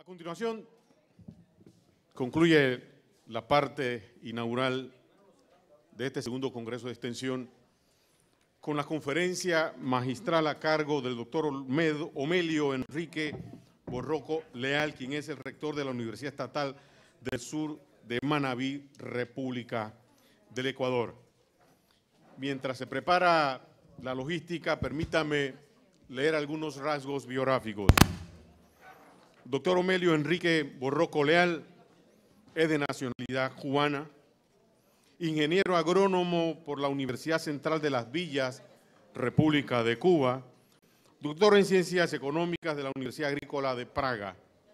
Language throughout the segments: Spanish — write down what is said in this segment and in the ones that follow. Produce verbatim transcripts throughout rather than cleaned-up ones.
continuación, concluye la parte inaugural de este segundo Congreso de Extensión con la conferencia magistral a cargo del doctor Omelio Enrique Borroco Leal, quien es el rector de la Universidad Estatal del Sur de Manabí, República del Ecuador. Mientras se prepara la logística, permítame leer algunos rasgos biográficos. Doctor Omelio Enrique Borroco Leal es de nacionalidad cubana, ingeniero agrónomo por la Universidad Central de Las Villas, República de Cuba, doctor en Ciencias Económicas de la Universidad Agrícola de Praga.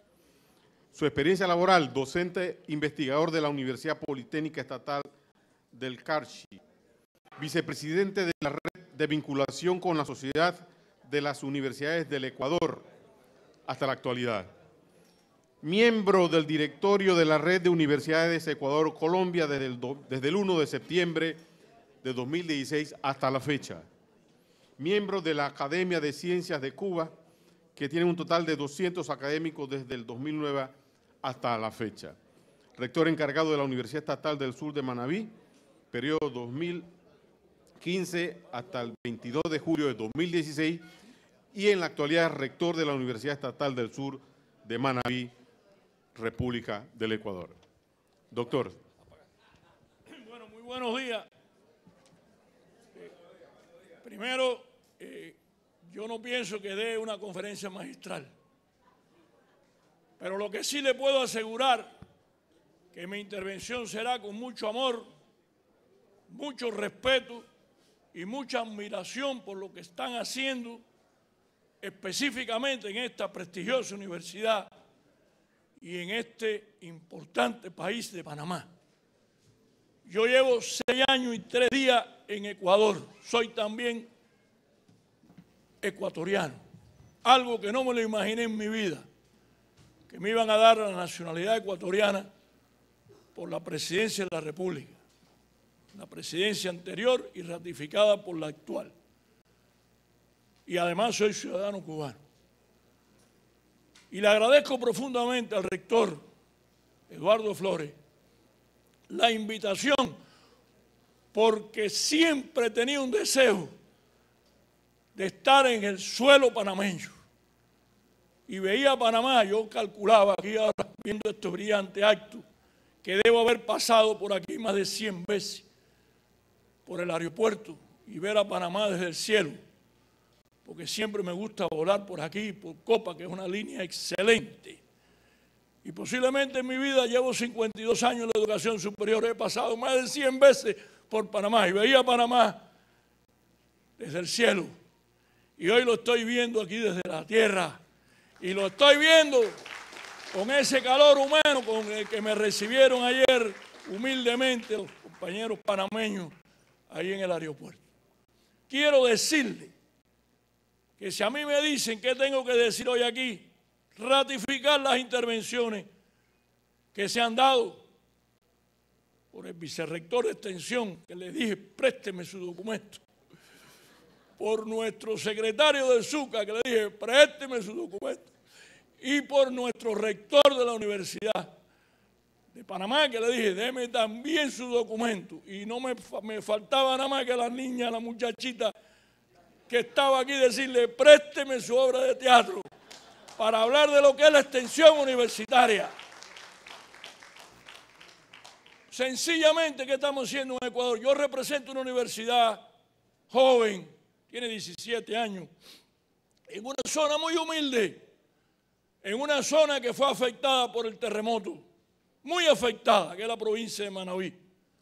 Su experiencia laboral, docente investigador de la Universidad Politécnica Estatal del Carchi, vicepresidente de la Red de Vinculación con la Sociedad de las Universidades del Ecuador hasta la actualidad. Miembro del directorio de la Red de Universidades Ecuador-Colombia desde el, desde el primero de septiembre de dos mil dieciséis hasta la fecha. Miembro de la Academia de Ciencias de Cuba, que tiene un total de doscientos académicos desde el dos mil nueve hasta la fecha. Rector encargado de la Universidad Estatal del Sur de Manabí, periodo dos mil quince hasta el veintidós de julio de dos mil dieciséis, y en la actualidad rector de la Universidad Estatal del Sur de Manabí, República del Ecuador. Doctor. Bueno, muy buenos días. Eh, primero, eh, yo no pienso que dé una conferencia magistral, pero lo que sí le puedo asegurar que mi intervención será con mucho amor, mucho respeto y mucha admiración por lo que están haciendo específicamente en esta prestigiosa universidad y en este importante país de Panamá. Yo llevo seis años y tres días en Ecuador. Soy también ecuatoriano, algo que no me lo imaginé en mi vida, que me iban a dar la nacionalidad ecuatoriana por la presidencia de la República, la presidencia anterior y ratificada por la actual. Y además soy ciudadano cubano. Y le agradezco profundamente al rector Eduardo Flores la invitación, porque siempre tenía un deseo de estar en el suelo panameño. Y veía a Panamá, yo calculaba aquí ahora viendo este brillante acto, que debo haber pasado por aquí más de cien veces, por el aeropuerto, y ver a Panamá desde el cielo, porque siempre me gusta volar por aquí, por Copa, que es una línea excelente. Y posiblemente en mi vida, llevo cincuenta y dos años en la educación superior, he pasado más de cien veces por Panamá, y veía a Panamá desde el cielo. Y hoy lo estoy viendo aquí desde la tierra, y lo estoy viendo con ese calor humano con el que me recibieron ayer humildemente los compañeros panameños ahí en el aeropuerto. Quiero decirle que si a mí me dicen qué tengo que decir hoy aquí, ratificar las intervenciones que se han dado por el vicerrector de Extensión, que le dije, présteme su documento, por nuestro secretario de SUCA, que le dije, présteme su documento, y por nuestro rector de la Universidad de Panamá, que le dije, deme también su documento, y no me, me faltaba nada más que la niña, la muchachita, que estaba aquí, decirle, présteme su obra de teatro para hablar de lo que es la extensión universitaria. Sencillamente, ¿qué estamos haciendo en Ecuador? Yo represento una universidad joven, tiene diecisiete años, en una zona muy humilde, en una zona que fue afectada por el terremoto, muy afectada, que es la provincia de Manabí.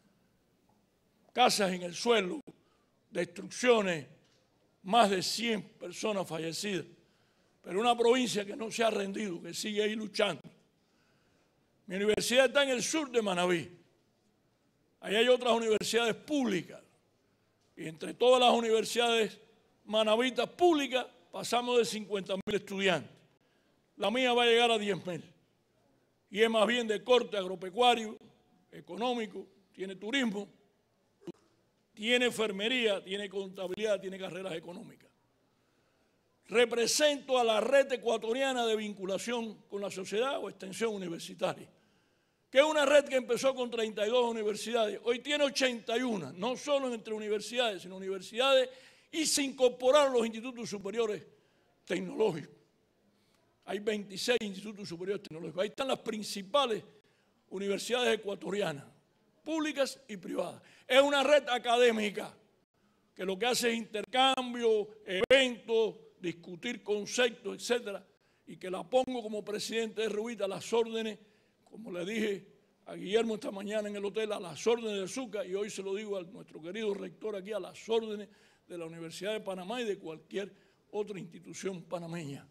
Casas en el suelo, destrucciones, más de cien personas fallecidas, pero una provincia que no se ha rendido, que sigue ahí luchando. Mi universidad está en el sur de Manabí. Ahí hay otras universidades públicas, y entre todas las universidades manabitas públicas pasamos de cincuenta mil estudiantes. La mía va a llegar a diez mil, y es más bien de corte agropecuario, económico, tiene turismo, tiene enfermería, tiene contabilidad, tiene carreras económicas. represento a la red ecuatoriana de vinculación con la sociedad o extensión universitaria, que es una red que empezó con treinta y dos universidades, hoy tiene ochenta y una, no solo entre universidades, sino universidades, y se incorporaron los institutos superiores tecnológicos. Hay veintiséis institutos superiores tecnológicos, ahí están las principales universidades ecuatorianas, públicas y privadas. Es una red académica que lo que hace es intercambio, eventos, discutir conceptos, etcétera, y que la pongo como presidente de RUIT a las órdenes, como le dije a Guillermo esta mañana en el hotel, a las órdenes de Zucca, y hoy se lo digo a nuestro querido rector aquí, a las órdenes de la Universidad de Panamá y de cualquier otra institución panameña.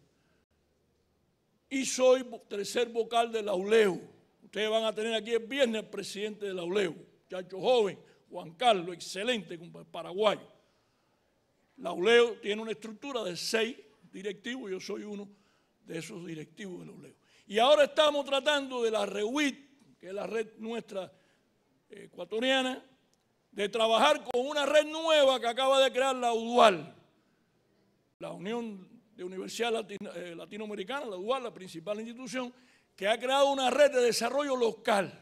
Y soy tercer vocal de la U L E U. Ustedes van a tener aquí el viernes el presidente de la U L E U, muchacho joven, Juan Carlos, excelente, paraguayo. La U L E U tiene una estructura de seis directivos, yo soy uno de esos directivos de la U L E U. Y ahora estamos tratando de la RUIT, que es la red nuestra eh, ecuatoriana, de trabajar con una red nueva que acaba de crear la UDUAL, la Unión de Universidades Latino, eh, Latinoamericanas, la UDUAL, la principal institución, que ha creado una red de desarrollo local.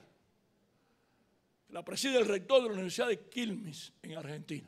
La preside el rector de la Universidad de Quilmes, en Argentina.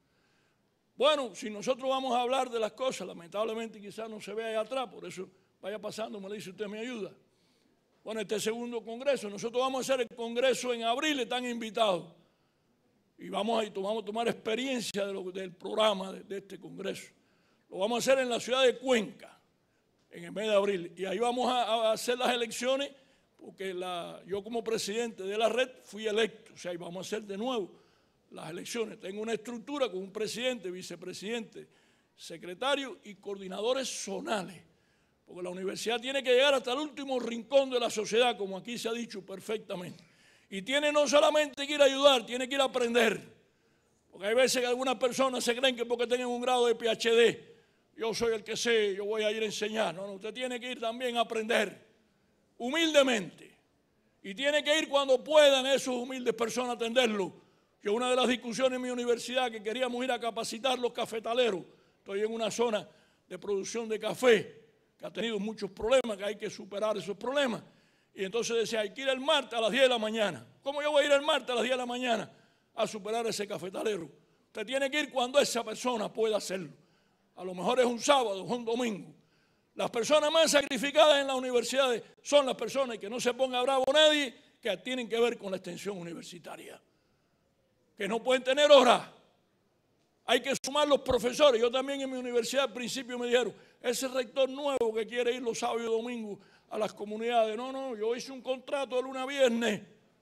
Bueno, si nosotros vamos a hablar de las cosas, lamentablemente quizás no se vea ahí atrás, por eso vaya pasando, me dice usted, me ayuda. Bueno, este segundo congreso, nosotros vamos a hacer el congreso en abril, están invitados. Y vamos a, vamos a tomar experiencia de lo, del programa de, de este congreso. Lo vamos a hacer en la ciudad de Cuenca, en el mes de abril. Y ahí vamos a, a hacer las elecciones, porque la, yo como presidente de la red fui electo. O sea, ahí vamos a hacer de nuevo las elecciones. Tengo una estructura con un presidente, vicepresidente, secretario y coordinadores zonales. Porque la universidad tiene que llegar hasta el último rincón de la sociedad, como aquí se ha dicho perfectamente. Y tiene no solamente que ir a ayudar, tiene que ir a aprender. Porque hay veces que algunas personas se creen que porque tienen un grado de P H D, yo soy el que sé, yo voy a ir a enseñar. No, no, usted tiene que ir también a aprender, humildemente. Y tiene que ir cuando puedan esos humildes personas a atenderlo. Yo una de las discusiones en mi universidad que queríamos ir a capacitar los cafetaleros. Estoy en una zona de producción de café que ha tenido muchos problemas, que hay que superar esos problemas. Y entonces decía, hay que ir el martes a las diez de la mañana. ¿Cómo yo voy a ir el martes a las diez de la mañana a superar ese cafetalero? Usted tiene que ir cuando esa persona pueda hacerlo. A lo mejor es un sábado, es un domingo. Las personas más sacrificadas en las universidades son las personas, que no se ponga bravo nadie, que tienen que ver con la extensión universitaria. Que no pueden tener horas. Hay que sumar los profesores. Yo también en mi universidad al principio me dijeron, ese rector nuevo que quiere ir los sábados y domingos a las comunidades. No, no, yo hice un contrato de lunes a viernes.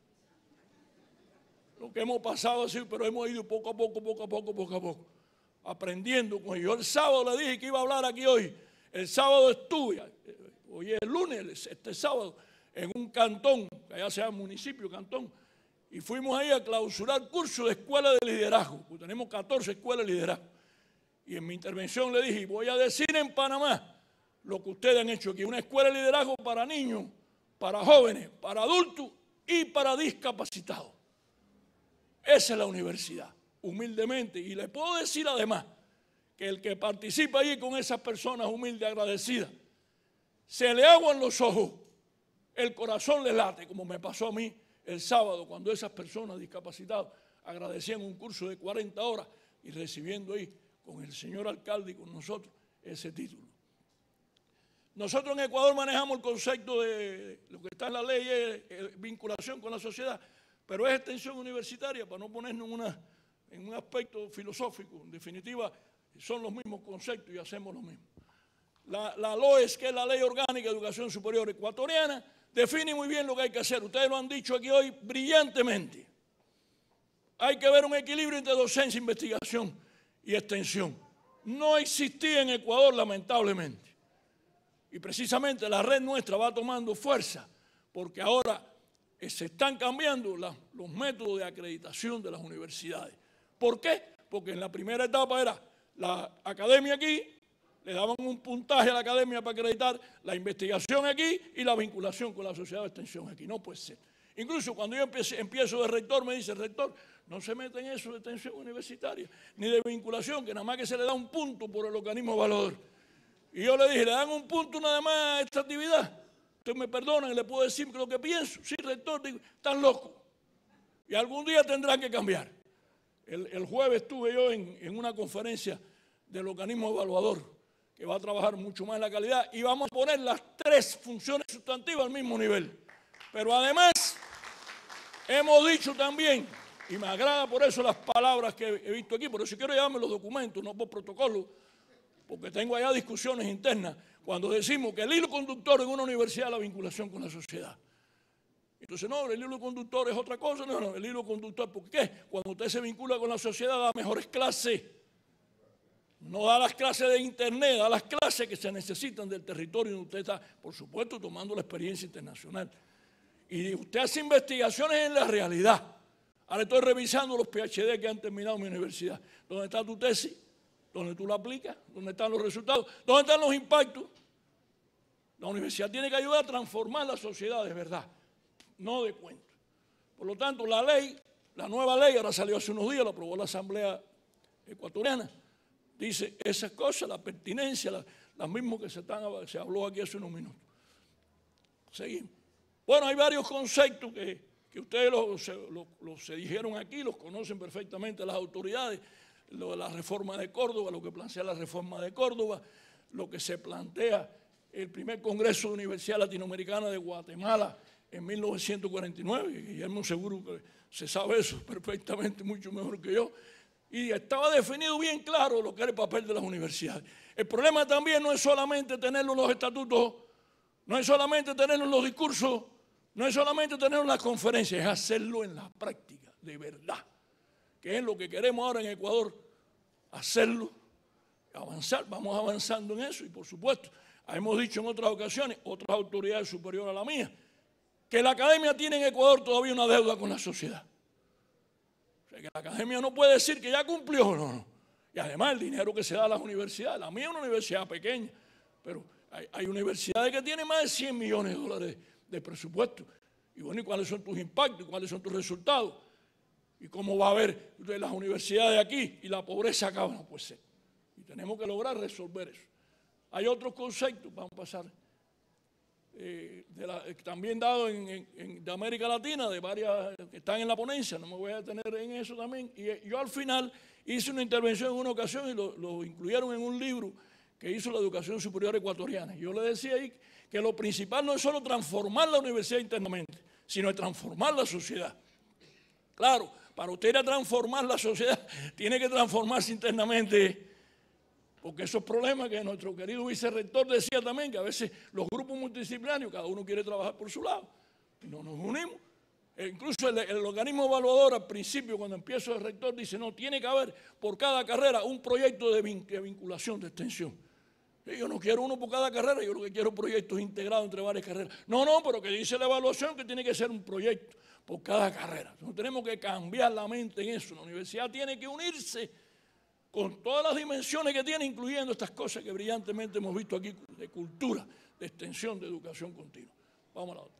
Lo que hemos pasado así, pero hemos ido poco a poco, poco a poco, poco a poco, aprendiendo con ellos. El sábado le dije que iba a hablar aquí hoy. El sábado estuve, hoy es el lunes, este sábado, en un cantón, que allá se llama municipio, cantón, y fuimos ahí a clausurar cursos de escuela de liderazgo, porque tenemos catorce escuelas de liderazgo. Y en mi intervención le dije, voy a decir en Panamá lo que ustedes han hecho aquí, una escuela de liderazgo para niños, para jóvenes, para adultos y para discapacitados. Esa es la universidad, humildemente. Y le puedo decir además que el que participa ahí con esas personas humildes, agradecidas, se le aguan los ojos, el corazón le late, como me pasó a mí el sábado, cuando esas personas discapacitadas agradecían un curso de cuarenta horas y recibiendo ahí con el señor alcalde y con nosotros ese título. Nosotros en Ecuador manejamos el concepto de lo que está en la ley, es, es vinculación con la sociedad, pero es extensión universitaria, para no ponernos en, una, en un aspecto filosófico. En definitiva, son los mismos conceptos y hacemos lo mismo. La, la L O E S, que es la Ley Orgánica de Educación Superior Ecuatoriana, define muy bien lo que hay que hacer. Ustedes lo han dicho aquí hoy brillantemente. Hay que ver un equilibrio entre docencia, investigación y extensión. No existía en Ecuador, lamentablemente. Y precisamente la red nuestra va tomando fuerza, porque ahora se están cambiando la, los métodos de acreditación de las universidades. ¿Por qué? Porque en la primera etapa era la academia aquí, le daban un puntaje a la academia para acreditar la investigación aquí y la vinculación con la sociedad de extensión aquí. No puede ser. Incluso cuando yo empiezo, empiezo de rector, me dice, rector, no se mete en eso de extensión universitaria, ni de vinculación, que nada más que se le da un punto por el organismo evaluador. Y yo le dije, ¿le dan un punto nada más a esta actividad? Usted me perdona y le puedo decir lo que pienso. Sí, rector, digo, están locos. Y algún día tendrán que cambiar. El, el jueves estuve yo en, en una conferencia del organismo evaluador que va a trabajar mucho más en la calidad y vamos a poner las tres funciones sustantivas al mismo nivel. Pero además, hemos dicho también, y me agrada por eso las palabras que he visto aquí, por eso quiero llevarme los documentos, no por protocolo, porque tengo allá discusiones internas, cuando decimos que el hilo conductor en una universidad es la vinculación con la sociedad. Entonces, no, el hilo conductor es otra cosa, no, no, el hilo conductor, ¿por qué? Cuando usted se vincula con la sociedad da mejores clases, no da las clases de internet, da las clases que se necesitan del territorio donde usted está, por supuesto, tomando la experiencia internacional. Y usted hace investigaciones en la realidad. Ahora estoy revisando los P H D que han terminado en mi universidad. ¿Dónde está tu tesis? ¿Dónde tú la aplicas? ¿Dónde están los resultados? ¿Dónde están los impactos? La universidad tiene que ayudar a transformar la sociedad de verdad, no de cuento. Por lo tanto, la ley, la nueva ley, ahora salió hace unos días, la aprobó la Asamblea Ecuatoriana, dice esas cosas, la pertinencia, las la mismas que se, están, se habló aquí hace unos minutos. Seguimos. Bueno, hay varios conceptos que, que ustedes los lo, lo, se dijeron aquí, los conocen perfectamente las autoridades. Lo de la reforma de Córdoba, lo que plantea la reforma de Córdoba, lo que se plantea el primer Congreso de Universidad Latinoamericana de Guatemala en mil novecientos cuarenta y nueve, y Guillermo seguro que se sabe eso perfectamente, mucho mejor que yo, y estaba definido bien claro lo que era el papel de las universidades. El problema también no es solamente tenerlo en los estatutos, no es solamente tenerlo en los discursos, no es solamente tenerlo en las conferencias, es hacerlo en la práctica, de verdad, que es lo que queremos ahora en Ecuador, hacerlo, avanzar, vamos avanzando en eso y por supuesto, hemos dicho en otras ocasiones, otras autoridades superiores a la mía, que la academia tiene en Ecuador todavía una deuda con la sociedad. O sea, que la academia no puede decir que ya cumplió, no, no. Y además el dinero que se da a las universidades, la mía es una universidad pequeña, pero hay, hay universidades que tienen más de cien millones de dólares de, de presupuesto. Y bueno, ¿y cuáles son tus impactos? ¿Cuáles son tus resultados? ¿Y cómo va a haber de las universidades aquí y la pobreza acá? No puede ser. Y tenemos que lograr resolver eso. Hay otros conceptos, vamos a pasar, eh, de la, eh, también dados en, en, en, de América Latina, de varias que están en la ponencia, no me voy a detener en eso también. Y eh, yo al final hice una intervención en una ocasión y lo, lo incluyeron en un libro que hizo la Educación Superior Ecuatoriana. Yo le decía ahí que lo principal no es solo transformar la universidad internamente, sino transformar la sociedad. Claro, para usted ir a transformar la sociedad, tiene que transformarse internamente, porque esos problemas que nuestro querido vicerrector decía también, que a veces los grupos multidisciplinarios, cada uno quiere trabajar por su lado, y no nos unimos. E incluso el, el organismo evaluador al principio, cuando empiezo el rector, dice, no, tiene que haber por cada carrera un proyecto de, vin de vinculación, de extensión. Y yo no quiero uno por cada carrera, yo lo que quiero proyectos integrados entre varias carreras. No, no, pero que dice la evaluación que tiene que ser un proyecto por cada carrera. Entonces tenemos que cambiar la mente en eso. La universidad tiene que unirse con todas las dimensiones que tiene, incluyendo estas cosas que brillantemente hemos visto aquí, de cultura, de extensión, de educación continua. Vamos a la otra.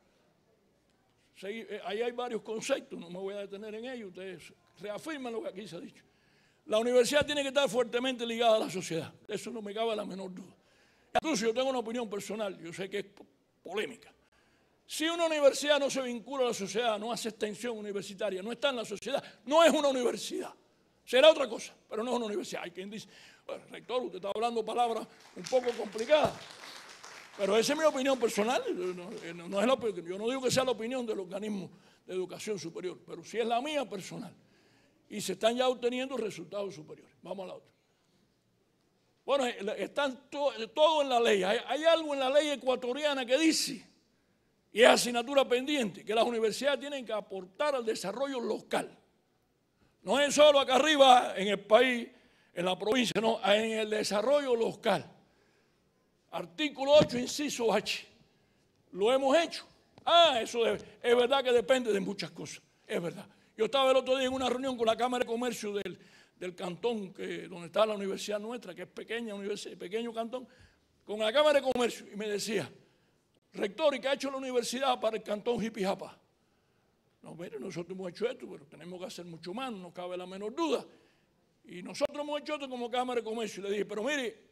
Sí, ahí hay varios conceptos, no me voy a detener en ellos, ustedes reafirman lo que aquí se ha dicho. La universidad tiene que estar fuertemente ligada a la sociedad, eso no me cabe la menor duda. Incluso yo tengo una opinión personal, yo sé que es polémica. Si una universidad no se vincula a la sociedad, no hace extensión universitaria, no está en la sociedad, no es una universidad. Será otra cosa, pero no es una universidad. Hay quien dice, bueno, rector, usted está hablando palabras un poco complicadas, pero esa es mi opinión personal. No, no es la, yo no digo que sea la opinión del organismo de educación superior, pero sí es la mía personal. Y se están ya obteniendo resultados superiores. Vamos a la otra. Bueno, están to, todo en la ley. Hay, hay algo en la ley ecuatoriana que dice, y es asignatura pendiente, que las universidades tienen que aportar al desarrollo local. No es solo acá arriba en el país, en la provincia, no, en el desarrollo local. Artículo ocho, inciso H. Lo hemos hecho. Ah, eso es, es verdad que depende de muchas cosas. Es verdad. Yo estaba el otro día en una reunión con la Cámara de Comercio del, del cantón, que, donde está la universidad nuestra, que es pequeña, universidad, pequeño cantón, con la Cámara de Comercio, y me decía, rector, ¿y qué ha hecho la universidad para el cantón Jipijapa? No, mire, nosotros hemos hecho esto, pero tenemos que hacer mucho más, no cabe la menor duda. Y nosotros hemos hecho esto como Cámara de Comercio. Y le dije, pero mire,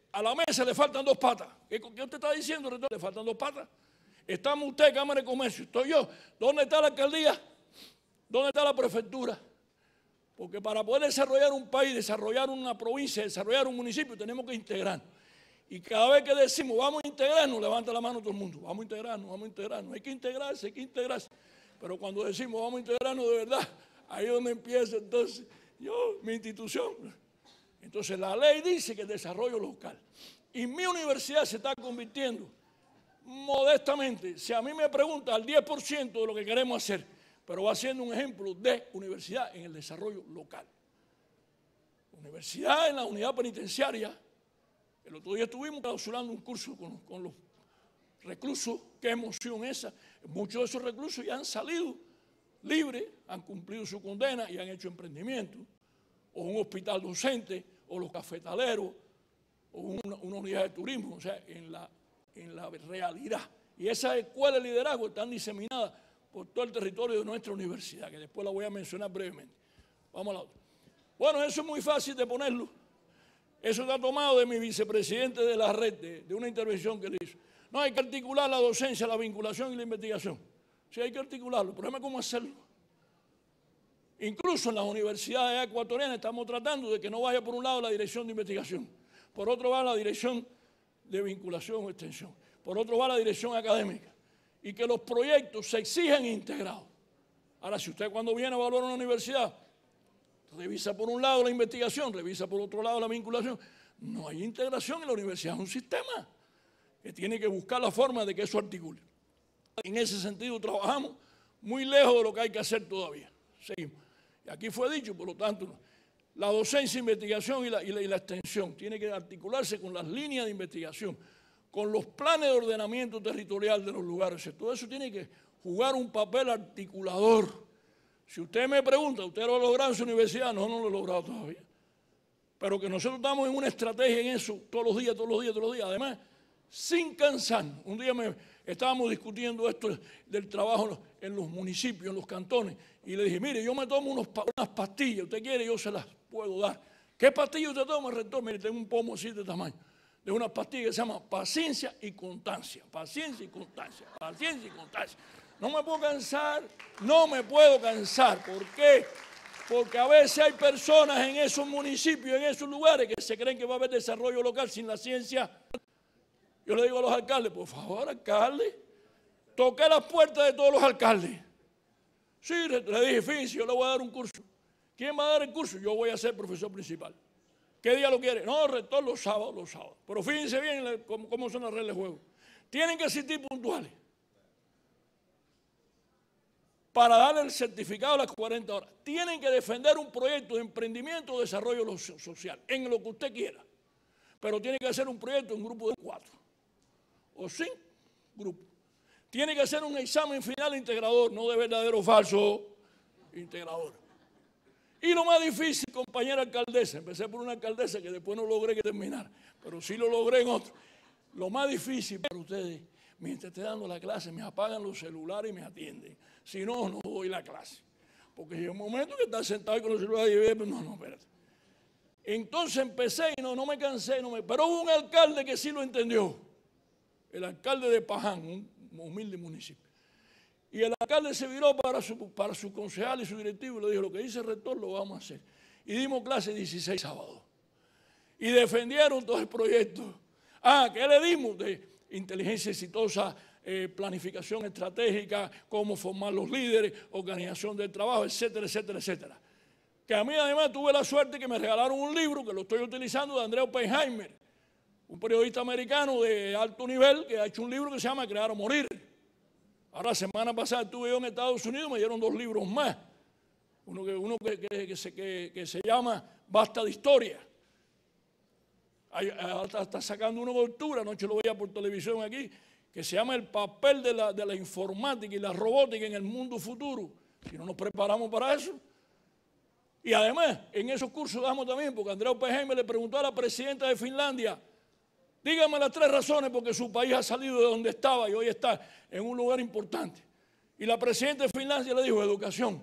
a la mesa le faltan dos patas. ¿Qué, qué usted está diciendo, rector? Le faltan dos patas. Estamos usted, Cámara de Comercio, estoy yo. ¿Dónde está la alcaldía? ¿Dónde está la prefectura? Porque para poder desarrollar un país, desarrollar una provincia, desarrollar un municipio, tenemos que integrarnos. Y cada vez que decimos, vamos a integrarnos, levanta la mano todo el mundo. Vamos a integrarnos, vamos a integrarnos. Hay que integrarse, hay que integrarse. Pero cuando decimos, vamos a integrarnos de verdad, ahí es donde empieza entonces, yo, mi institución. Entonces la ley dice que el desarrollo local. Y mi universidad se está convirtiendo, modestamente, si a mí me pregunta, al diez por ciento de lo que queremos hacer, pero va siendo un ejemplo de universidad en el desarrollo local. Universidad en la unidad penitenciaria. El otro día estuvimos clausurando un curso con, con los reclusos. Qué emoción esa. Muchos de esos reclusos ya han salido libres, han cumplido su condena y han hecho emprendimiento. O un hospital docente, o los cafetaleros, o una, una unidad de turismo, o sea, en la, en la realidad. Y esas escuelas de liderazgo están diseminadas por todo el territorio de nuestra universidad, que después la voy a mencionar brevemente. Vamos a la otra. Bueno, eso es muy fácil de ponerlo. Eso está tomado de mi vicepresidente de la red, de, de una intervención que le hizo. No, hay que articular la docencia, la vinculación y la investigación. Sí, hay que articularlo. El problema es cómo hacerlo. Incluso en las universidades ecuatorianas estamos tratando de que no vaya por un lado la dirección de investigación, por otro va la dirección de vinculación o extensión, por otro va la dirección académica, y que los proyectos se exigen integrados. Ahora, si usted cuando viene a evaluar una universidad, revisa por un lado la investigación, revisa por otro lado la vinculación, no hay integración en la universidad, es un sistema que tiene que buscar la forma de que eso articule. En ese sentido trabajamos muy lejos de lo que hay que hacer todavía. Seguimos. Y aquí fue dicho, por lo tanto, la docencia, investigación y la, y la, y la extensión tiene que articularse con las líneas de investigación, con los planes de ordenamiento territorial de los lugares. Todo eso tiene que jugar un papel articulador. Si usted me pregunta, ¿usted lo ha logrado en su universidad? No, no lo he logrado todavía. Pero que nosotros estamos en una estrategia en eso todos los días, todos los días, todos los días. Además, sin cansarnos. Un día me, estábamos discutiendo esto del trabajo en los municipios, en los cantones, y le dije, mire, yo me tomo unos, unas pastillas, usted quiere, yo se las puedo dar. ¿Qué pastillas usted toma, rector? Mire, tengo un pomo así de tamaño, de unas pastillas que se llama paciencia y constancia, paciencia y constancia, paciencia y constancia. No me puedo cansar, no me puedo cansar. ¿Por qué? Porque a veces hay personas en esos municipios, en esos lugares, que se creen que va a haber desarrollo local sin la ciencia. Yo le digo a los alcaldes, por favor, alcalde, toqué las puertas de todos los alcaldes. Sí, le dije, fíjense, yo le voy a dar un curso. ¿Quién va a dar el curso? Yo voy a ser profesor principal. ¿Qué día lo quiere? No, rector, los sábados, los sábados. Pero fíjense bien cómo, cómo son las reglas de juego. Tienen que asistir puntuales para darle el certificado a las cuarenta horas. Tienen que defender un proyecto de emprendimiento o desarrollo social, en lo que usted quiera. Pero tiene que hacer un proyecto en grupo de cuatro o cinco grupos. Tiene que hacer un examen final integrador, no de verdadero o falso, integrador. Y lo más difícil, compañera alcaldesa, empecé por una alcaldesa que después no logré que terminara, pero sí lo logré en otro. Lo más difícil para ustedes, mientras esté dando la clase, me apagan los celulares y me atienden. Si no, no doy la clase. Porque hay un momento que están sentados con los celulares y ven, no, no, espérate. Entonces empecé y no, no me cansé, no me, pero hubo un alcalde que sí lo entendió. El alcalde de Paján, un humilde municipio. Y el alcalde se viró para su, para su concejal y su directivo y le dijo, lo que dice el rector lo vamos a hacer. Y dimos clase dieciséis sábados. Y defendieron todo el proyecto. Ah, ¿qué le dimos? De inteligencia exitosa, eh, planificación estratégica, cómo formar los líderes, organización del trabajo, etcétera, etcétera, etcétera. Que a mí además tuve la suerte que me regalaron un libro, que lo estoy utilizando, de Andrea Oppenheimer, un periodista americano de alto nivel que ha hecho un libro que se llama Crear o Morir. Ahora, la semana pasada estuve yo en Estados Unidos, me dieron dos libros más. Uno que, uno que, que, que, se, que, que se llama Basta de Historia. Hay, hasta está sacando una cobertura, anoche lo veía por televisión aquí, que se llama El papel de la, de la informática y la robótica en el mundo futuro. Si no nos preparamos para eso. Y además, en esos cursos damos también, porque Andrea Oppenheimer le preguntó a la presidenta de Finlandia, dígame las tres razones porque su país ha salido de donde estaba y hoy está en un lugar importante. Y la presidenta de Finlandia le dijo, educación,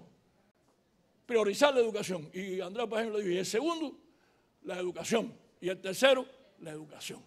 priorizar la educación. Y Andrea Oppenheimer le dijo, y el segundo, la educación. Y el tercero, la educación.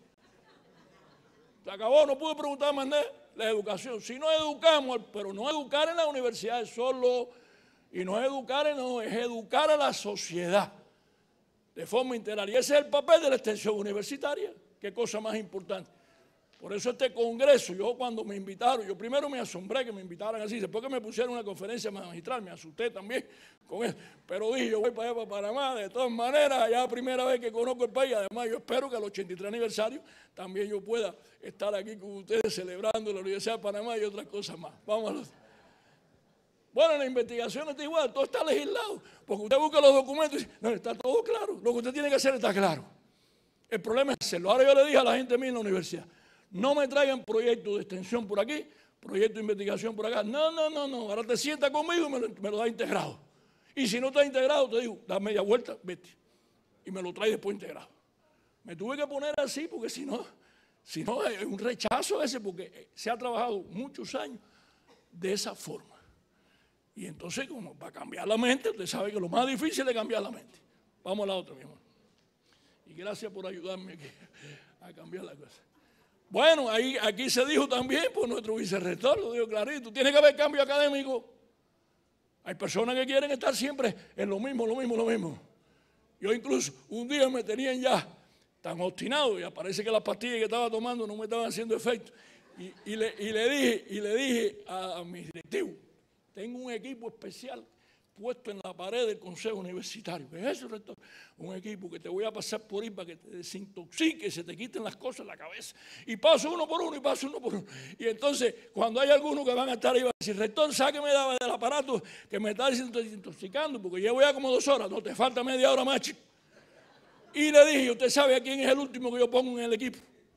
Se acabó, no pude preguntar más nada. La educación. Si no educamos, pero no educar en las universidades solo, y no educar, en, no, es educar a la sociedad de forma integral. Y ese es el papel de la extensión universitaria. Qué cosa más importante. Por eso este congreso, yo cuando me invitaron, yo primero me asombré que me invitaran así, después que me pusieron una conferencia magistral, me asusté también con eso, pero dije, yo voy para allá, para Panamá, de todas maneras, ya la primera vez que conozco el país, además yo espero que al ochenta y tres aniversario también yo pueda estar aquí con ustedes celebrando la Universidad de Panamá y otras cosas más. Vámonos. Bueno, la investigación está igual, todo está legislado, porque usted busca los documentos y dice, no, está todo claro, lo que usted tiene que hacer está claro. El problema es hacerlo. Ahora yo le dije a la gente mía en la universidad, no me traigan proyectos de extensión por aquí, proyecto de investigación por acá. No, no, no, no. Ahora te sientas conmigo y me lo, me lo da integrado. Y si no está integrado, te digo, da media vuelta, vete. Y me lo trae después integrado. Me tuve que poner así porque si no, si no es un rechazo ese, porque se ha trabajado muchos años de esa forma. Y entonces, como para cambiar la mente, usted sabe que lo más difícil es cambiar la mente. Vamos a la otra, mi hermano. Y gracias por ayudarme aquí a cambiar la cosa. Bueno, ahí, aquí se dijo también por nuestro vicerrector, lo dijo clarito, tiene que haber cambio académico. Hay personas que quieren estar siempre en lo mismo, lo mismo, lo mismo. Yo incluso un día me tenían ya tan obstinado y parece que las pastillas que estaba tomando no me estaban haciendo efecto. Y, y, le, y le dije, y le dije a, a mis directivos, tengo un equipo especial puesto en la pared del Consejo Universitario. ¿Qué es eso, rector? Un equipo que te voy a pasar por ahí para que te desintoxique, se te quiten las cosas en la cabeza. Y paso uno por uno y paso uno por uno. Y entonces, cuando hay algunos que van a estar ahí, van a decir, rector, sáqueme del aparato que me está desintoxicando, porque llevo ya como dos horas, no te falta media hora más, chico. Y le dije, ¿usted sabe a quién es el último que yo pongo en el equipo?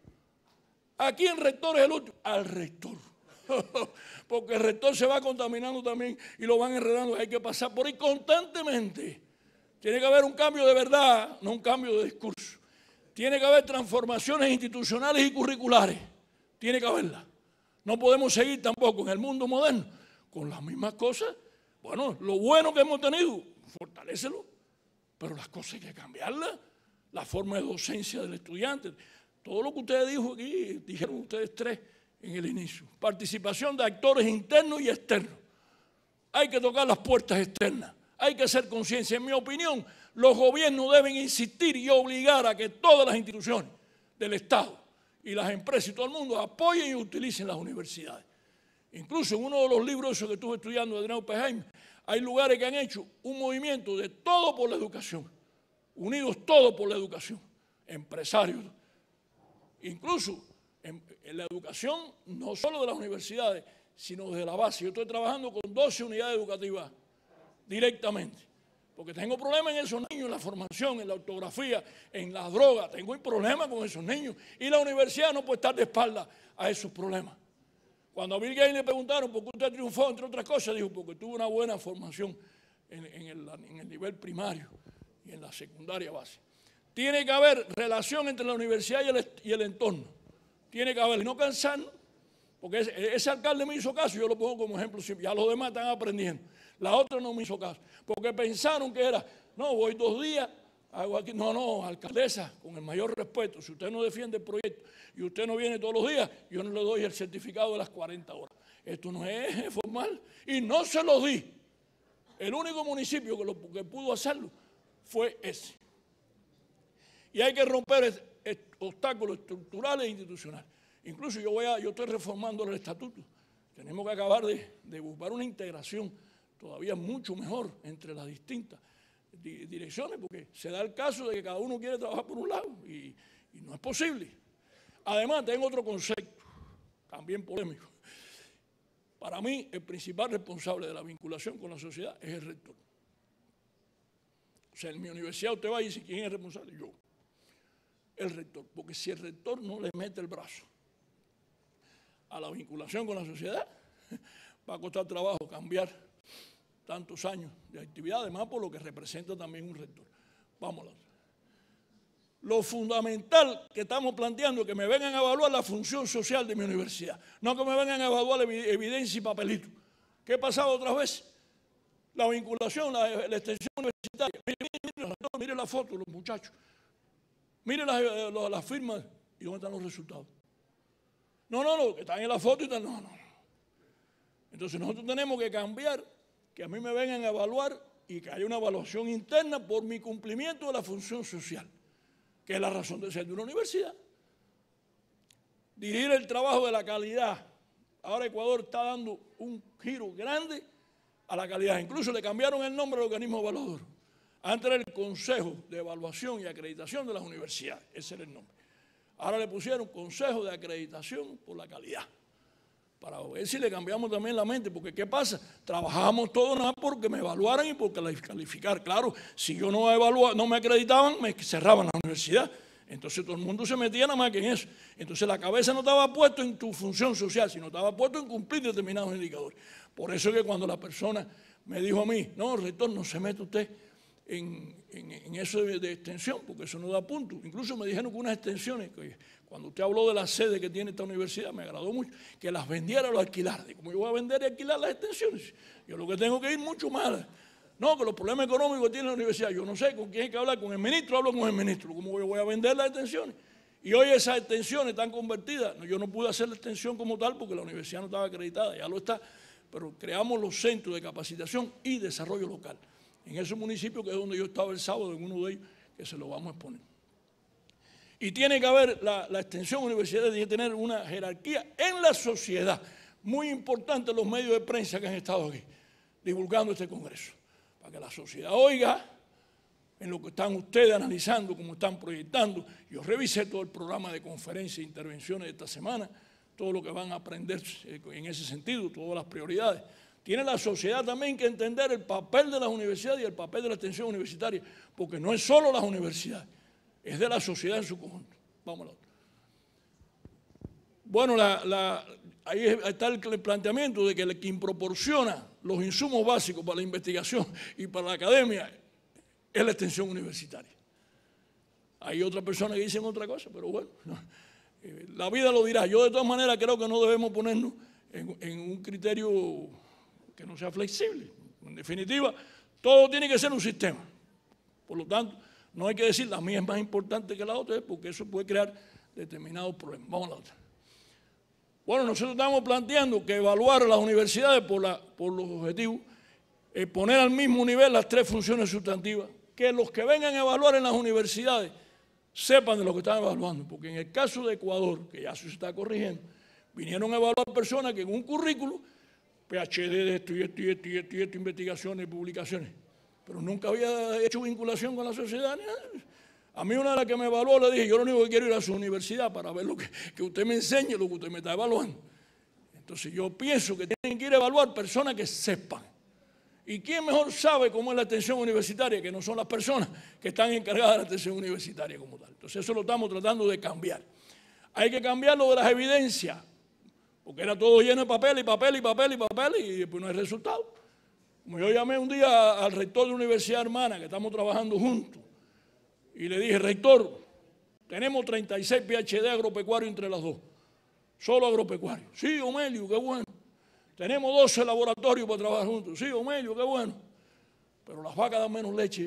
¿A quién rector es el último? Al rector. Porque el rector se va contaminando también y lo van enredando. Hay que pasar por ahí constantemente. Tiene que haber un cambio de verdad, no un cambio de discurso. Tiene que haber transformaciones institucionales y curriculares. Tiene que haberlas. No podemos seguir tampoco en el mundo moderno con las mismas cosas. Bueno, lo bueno que hemos tenido, fortalécelo, pero las cosas hay que cambiarlas. La forma de docencia del estudiante. Todo lo que ustedes dijo aquí, dijeron ustedes tres en el inicio. Participación de actores internos y externos. Hay que tocar las puertas externas. Hay que hacer conciencia. En mi opinión, los gobiernos deben insistir y obligar a que todas las instituciones del Estado y las empresas y todo el mundo apoyen y utilicen las universidades. Incluso en uno de los libros esos que estuve estudiando de Adrián Oppenheimer, hay lugares que han hecho un movimiento de todo por la educación. Unidos todos por la educación. Empresarios. Incluso en, en la educación, no solo de las universidades, sino desde la base. Yo estoy trabajando con doce unidades educativas directamente, porque tengo problemas en esos niños, en la formación, en la ortografía, en la droga. Tengo un problema con esos niños. Y la universidad no puede estar de espalda a esos problemas. Cuando a Bill Gates le preguntaron por qué usted triunfó, entre otras cosas, dijo, porque tuvo una buena formación en, en, el, en el nivel primario y en la secundaria base. Tiene que haber relación entre la universidad y el, y el entorno. Tiene que haber, y no cansarnos, porque ese, ese alcalde me hizo caso, yo lo pongo como ejemplo, ya los demás están aprendiendo. La otra no me hizo caso, porque pensaron que era, no, voy dos días, hago aquí. No, no, alcaldesa, con el mayor respeto, si usted no defiende el proyecto y usted no viene todos los días, yo no le doy el certificado de las cuarenta horas. Esto no es formal y no se lo di. El único municipio que, lo, que pudo hacerlo fue ese. Y hay que romper obstáculos estructurales e institucionales. Incluso yo, voy a, yo estoy reformando el estatuto. Tenemos que acabar de, de buscar una integración todavía mucho mejor entre las distintas di, direcciones, porque se da el caso de que cada uno quiere trabajar por un lado y, y no es posible. Además, tengo otro concepto, también polémico. Para mí, el principal responsable de la vinculación con la sociedad es el rector. O sea, en mi universidad usted va y dice, ¿quién es el responsable? Yo. El rector, porque si el rector no le mete el brazo a la vinculación con la sociedad, va a costar trabajo cambiar tantos años de actividad, además por lo que representa también un rector. Vamos a la. Lo fundamental que estamos planteando es que me vengan a evaluar la función social de mi universidad, no que me vengan a evaluar evidencia y papelito. ¿Qué ha pasado otras veces? La vinculación, la, la extensión universitaria. Mire, mire, mire, mire la foto de los muchachos. Mire las, las, las firmas y dónde están los resultados. No, no, no, que están en la foto y tal. No, no. Entonces nosotros tenemos que cambiar, que a mí me vengan a evaluar y que haya una evaluación interna por mi cumplimiento de la función social, que es la razón de ser de una universidad. Dirigir el trabajo de la calidad. Ahora Ecuador está dando un giro grande a la calidad. Incluso le cambiaron el nombre al organismo evaluador. Antes era el Consejo de Evaluación y Acreditación de las Universidades. Ese era el nombre. Ahora le pusieron Consejo de Acreditación por la Calidad. Para ver si le cambiamos también la mente. Porque ¿qué pasa? Trabajamos todos nada porque me evaluaran y porque la calificar. Claro, si yo no, evaluaba, no me acreditaban, me cerraban la universidad. Entonces todo el mundo se metía nada más que en eso. Entonces la cabeza no estaba puesta en tu función social, sino estaba puesto en cumplir determinados indicadores. Por eso es que cuando la persona me dijo a mí, no, rector, no se mete usted en, en, en eso de, de extensión, porque eso no da punto. Incluso me dijeron que unas extensiones, que cuando usted habló de la sede que tiene esta universidad, me agradó mucho, que las vendiera o las alquilara. Como yo voy a vender y alquilar las extensiones, yo lo que tengo que ir mucho más. No, que los problemas económicos que tiene la universidad, yo no sé con quién hay que hablar, con el ministro, hablo con el ministro, ¿cómo yo voy a vender las extensiones? Y hoy esas extensiones están convertidas, yo no pude hacer la extensión como tal porque la universidad no estaba acreditada, ya lo está, pero creamos los centros de capacitación y desarrollo local. En esos municipios que es donde yo estaba el sábado, en uno de ellos, que se lo vamos a exponer. Y tiene que haber, la, la extensión universitaria tiene que tener una jerarquía en la sociedad. Muy importante los medios de prensa que han estado aquí, divulgando este congreso. Para que la sociedad oiga en lo que están ustedes analizando, cómo están proyectando. Yo revisé todo el programa de conferencias e intervenciones de esta semana, todo lo que van a aprender en ese sentido, todas las prioridades. Tiene la sociedad también que entender el papel de las universidades y el papel de la extensión universitaria, porque no es solo las universidades, es de la sociedad en su conjunto. Vamos a la otra. Bueno, la, la, ahí está el planteamiento de que el quien proporciona los insumos básicos para la investigación y para la academia es la extensión universitaria. Hay otras personas que dicen otra cosa, pero bueno, no, eh, la vida lo dirá. Yo de todas maneras creo que no debemos ponernos en, en un criterio que no sea flexible. En definitiva, todo tiene que ser un sistema. Por lo tanto, no hay que decir la mía es más importante que la otra, porque eso puede crear determinados problemas. Vamos a la otra. Bueno, nosotros estamos planteando que evaluar a las universidades por, la, por los objetivos, eh, poner al mismo nivel las tres funciones sustantivas, que los que vengan a evaluar en las universidades sepan de lo que están evaluando, porque en el caso de Ecuador, que ya se está corrigiendo, vinieron a evaluar personas que en un currículo, P H D de esto y esto y esto y esto, y esto investigaciones y publicaciones, pero nunca había hecho vinculación con la sociedad. A mí una de las que me evaluó le dije, yo lo único que quiero es ir a su universidad para ver lo que, que usted me enseñe, lo que usted me está evaluando. Entonces yo pienso que tienen que ir a evaluar personas que sepan. ¿Y quién mejor sabe cómo es la atención universitaria? Que no son las personas que están encargadas de la atención universitaria como tal. Entonces eso lo estamos tratando de cambiar. Hay que cambiar lo de las evidencias, porque era todo lleno de papel y papel y papel y papel y después no hay resultado. Como yo llamé un día al rector de la universidad hermana, que estamos trabajando juntos, y le dije, rector, tenemos treinta y seis P H D agropecuarios entre las dos, solo agropecuarios. Sí, Omelio, qué bueno. Tenemos doce laboratorios para trabajar juntos. Sí, Omelio, qué bueno. Pero las vacas dan menos leche.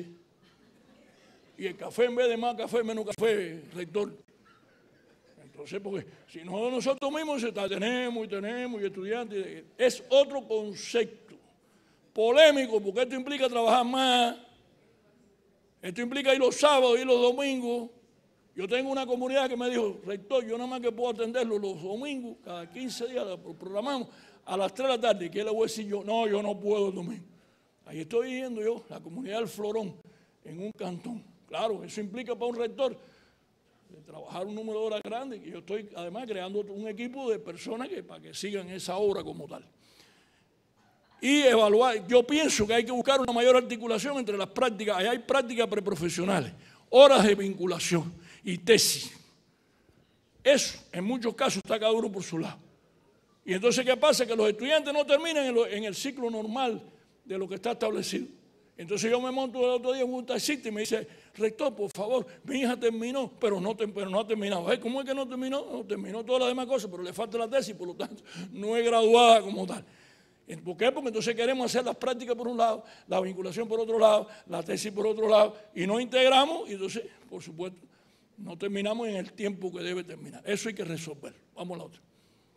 Y el café, en vez de más café, menos café, rector. Entonces, porque si no nosotros mismos está, tenemos y tenemos y estudiantes, es otro concepto polémico, porque esto implica trabajar más. Esto implica ir los sábados y los domingos. Yo tengo una comunidad que me dijo, rector, yo nada más que puedo atenderlo los domingos, cada quince días lo programamos a las tres de la tarde. ¿Qué le voy a decir yo? No, yo no puedo el domingo. Ahí estoy yendo yo, la comunidad del Florón, en un cantón. Claro, eso implica para un rector de trabajar un número de horas grande, y yo estoy además creando un equipo de personas que, para que sigan esa obra como tal. Y evaluar, yo pienso que hay que buscar una mayor articulación entre las prácticas, ahí hay prácticas preprofesionales, horas de vinculación y tesis. Eso, en muchos casos, está cada uno por su lado. Y entonces, ¿qué pasa? Que los estudiantes no terminan en, lo, en el ciclo normal de lo que está establecido. Entonces yo me monto el otro día en un taxista y me dice, rector, por favor, mi hija terminó, pero no, pero no ha terminado. ¿Eh? ¿Cómo es que no terminó? No, terminó todas las demás cosas, pero le falta la tesis, por lo tanto, no es graduada como tal. ¿Por qué? Porque entonces queremos hacer las prácticas por un lado, la vinculación por otro lado, la tesis por otro lado, y no integramos, y entonces, por supuesto, No terminamos en el tiempo que debe terminar. Eso hay que resolver. Vamos a la otra.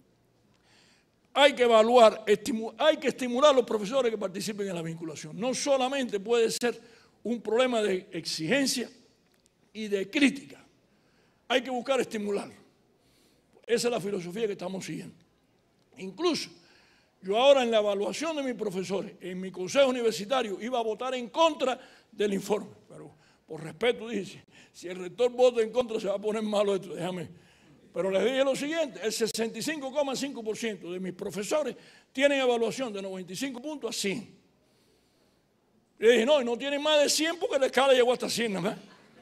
Hay que evaluar, hay que estimular a los profesores que participen en la vinculación. No solamente puede ser un problema de exigencia y de crítica. Hay que buscar estimularlo. Esa es la filosofía que estamos siguiendo. Incluso, yo ahora en la evaluación de mis profesores, en mi consejo universitario, iba a votar en contra del informe. Pero por respeto dije, si el rector vota en contra se va a poner malo esto, déjame. Pero les dije lo siguiente, el sesenta y cinco coma cinco por ciento de mis profesores tienen evaluación de noventa y cinco puntos a cien. Le dije, no, y no tienen más de cien porque la escala llegó hasta cien, ¿no?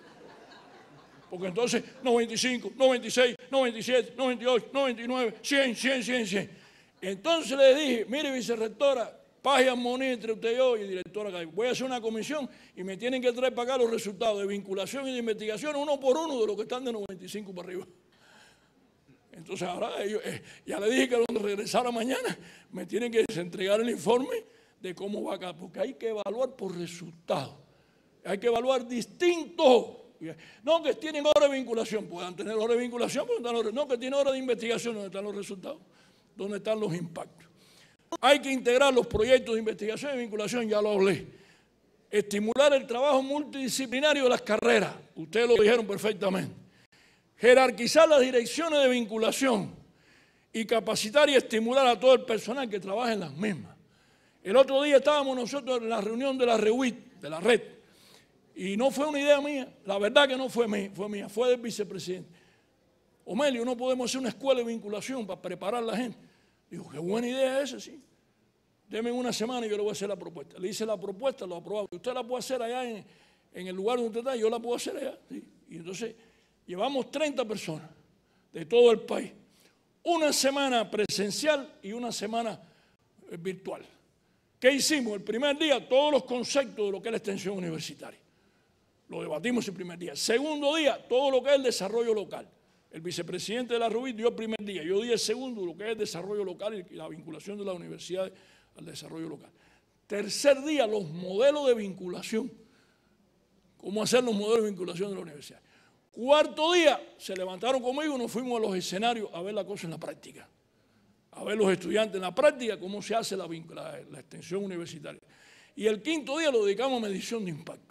Porque entonces noventa y cinco, noventa y seis, noventa y siete, noventa y ocho, noventa y nueve, cien, cien, cien, cien. Entonces le dije, mire vicerrectora, paz y armonía entre usted y yo y directora, voy a hacer una comisión y me tienen que traer para acá los resultados de vinculación y de investigación uno por uno de los que están de noventa y cinco para arriba. Entonces ahora ellos, eh, ya le dije que cuando regresara mañana me tienen que entregar el informe de cómo va acá, porque hay que evaluar por resultados. Hay que evaluar distinto. No que tienen hora de vinculación, puedan tener hora de vinculación, los, no que tienen hora de investigación, ¿dónde están los resultados? ¿Dónde están los impactos? Hay que integrar los proyectos de investigación y vinculación, ya lo hablé. Estimular el trabajo multidisciplinario de las carreras, ustedes lo dijeron perfectamente. Jerarquizar las direcciones de vinculación y capacitar y estimular a todo el personal que trabaja en las mismas. El otro día estábamos nosotros en la reunión de la REUIT, de la red, y no fue una idea mía, la verdad que no fue mía, fue mía, fue del vicepresidente. Omelio, no podemos hacer una escuela de vinculación para preparar a la gente. Digo, qué buena idea esa, sí. Deme una semana y yo le voy a hacer la propuesta. Le hice la propuesta, lo aprobamos. Usted la puede hacer allá en, en el lugar donde usted está, yo la puedo hacer allá. ¿Sí? Y entonces llevamos treinta personas de todo el país. Una semana presencial y una semana eh, virtual. ¿Qué hicimos? El primer día, todos los conceptos de lo que es la extensión universitaria. Lo debatimos el primer día. Segundo día, todo lo que es el desarrollo local. El vicepresidente de la REUIT dio el primer día. Yo di el segundo, lo que es el desarrollo local y la vinculación de la universidad al desarrollo local. Tercer día, los modelos de vinculación. ¿Cómo hacer los modelos de vinculación de la universidad? Cuarto día, se levantaron conmigo y nos fuimos a los escenarios a ver la cosa en la práctica. A ver los estudiantes en la práctica, cómo se hace la, la, la extensión universitaria. Y el quinto día lo dedicamos a medición de impacto.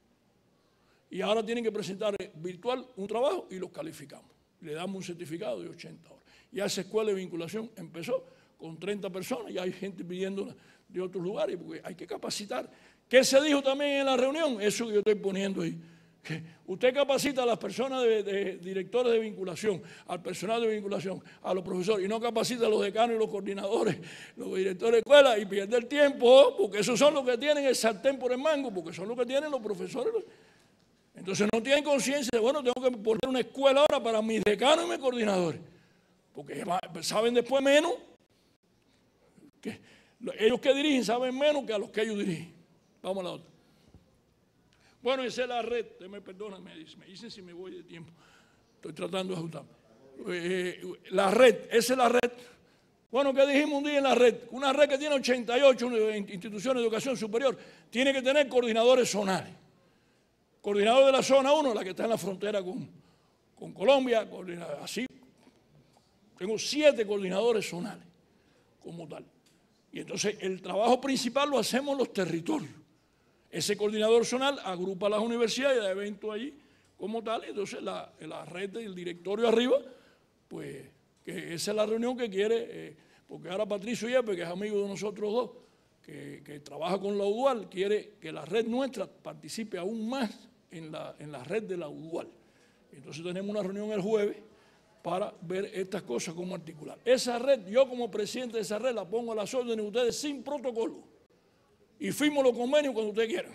Y ahora tienen que presentar virtual un trabajo y los calificamos. Le damos un certificado de ochenta horas. Ya esa escuela de vinculación empezó con treinta personas, ya hay gente pidiéndola de otros lugares, porque hay que capacitar. ¿Qué se dijo también en la reunión? Eso que yo estoy poniendo ahí. Usted capacita a las personas de, de directores de vinculación, al personal de vinculación, a los profesores, y no capacita a los decanos y los coordinadores, los directores de escuela, y pierde el tiempo, porque esos son los que tienen el sartén por el mango, porque son los que tienen los profesores. Entonces no tienen conciencia de, bueno, tengo que poner una escuela ahora para mis decanos y mis coordinadores, porque saben después menos, que ellos que dirigen saben menos que a los que ellos dirigen. Vamos a la otra. Bueno, esa es la red, usted me perdona, me dicen, me dicen si me voy de tiempo, estoy tratando de ajustarme. Eh, la red, esa es la red. Bueno, ¿qué dijimos un día en la red? Una red que tiene ochenta y ocho instituciones de educación superior, tiene que tener coordinadores zonales. Coordinador de la zona uno, la que está en la frontera con, con Colombia, así. Tengo siete coordinadores zonales, como tal. Y entonces el trabajo principal lo hacemos en los territorios. Ese coordinador zonal agrupa las universidades y da eventos allí como tal. Y entonces la, la red del directorio arriba, pues que esa es la reunión que quiere, eh, porque ahora Patricio Yepes, que es amigo de nosotros dos, que, que trabaja con la UDUAL, quiere que la red nuestra participe aún más en la, en la red de la UDUAL. Entonces tenemos una reunión el jueves para ver estas cosas, cómo articular. Esa red, yo como presidente de esa red, la pongo a las órdenes de ustedes sin protocolo. Y firmo los convenios cuando ustedes quieran.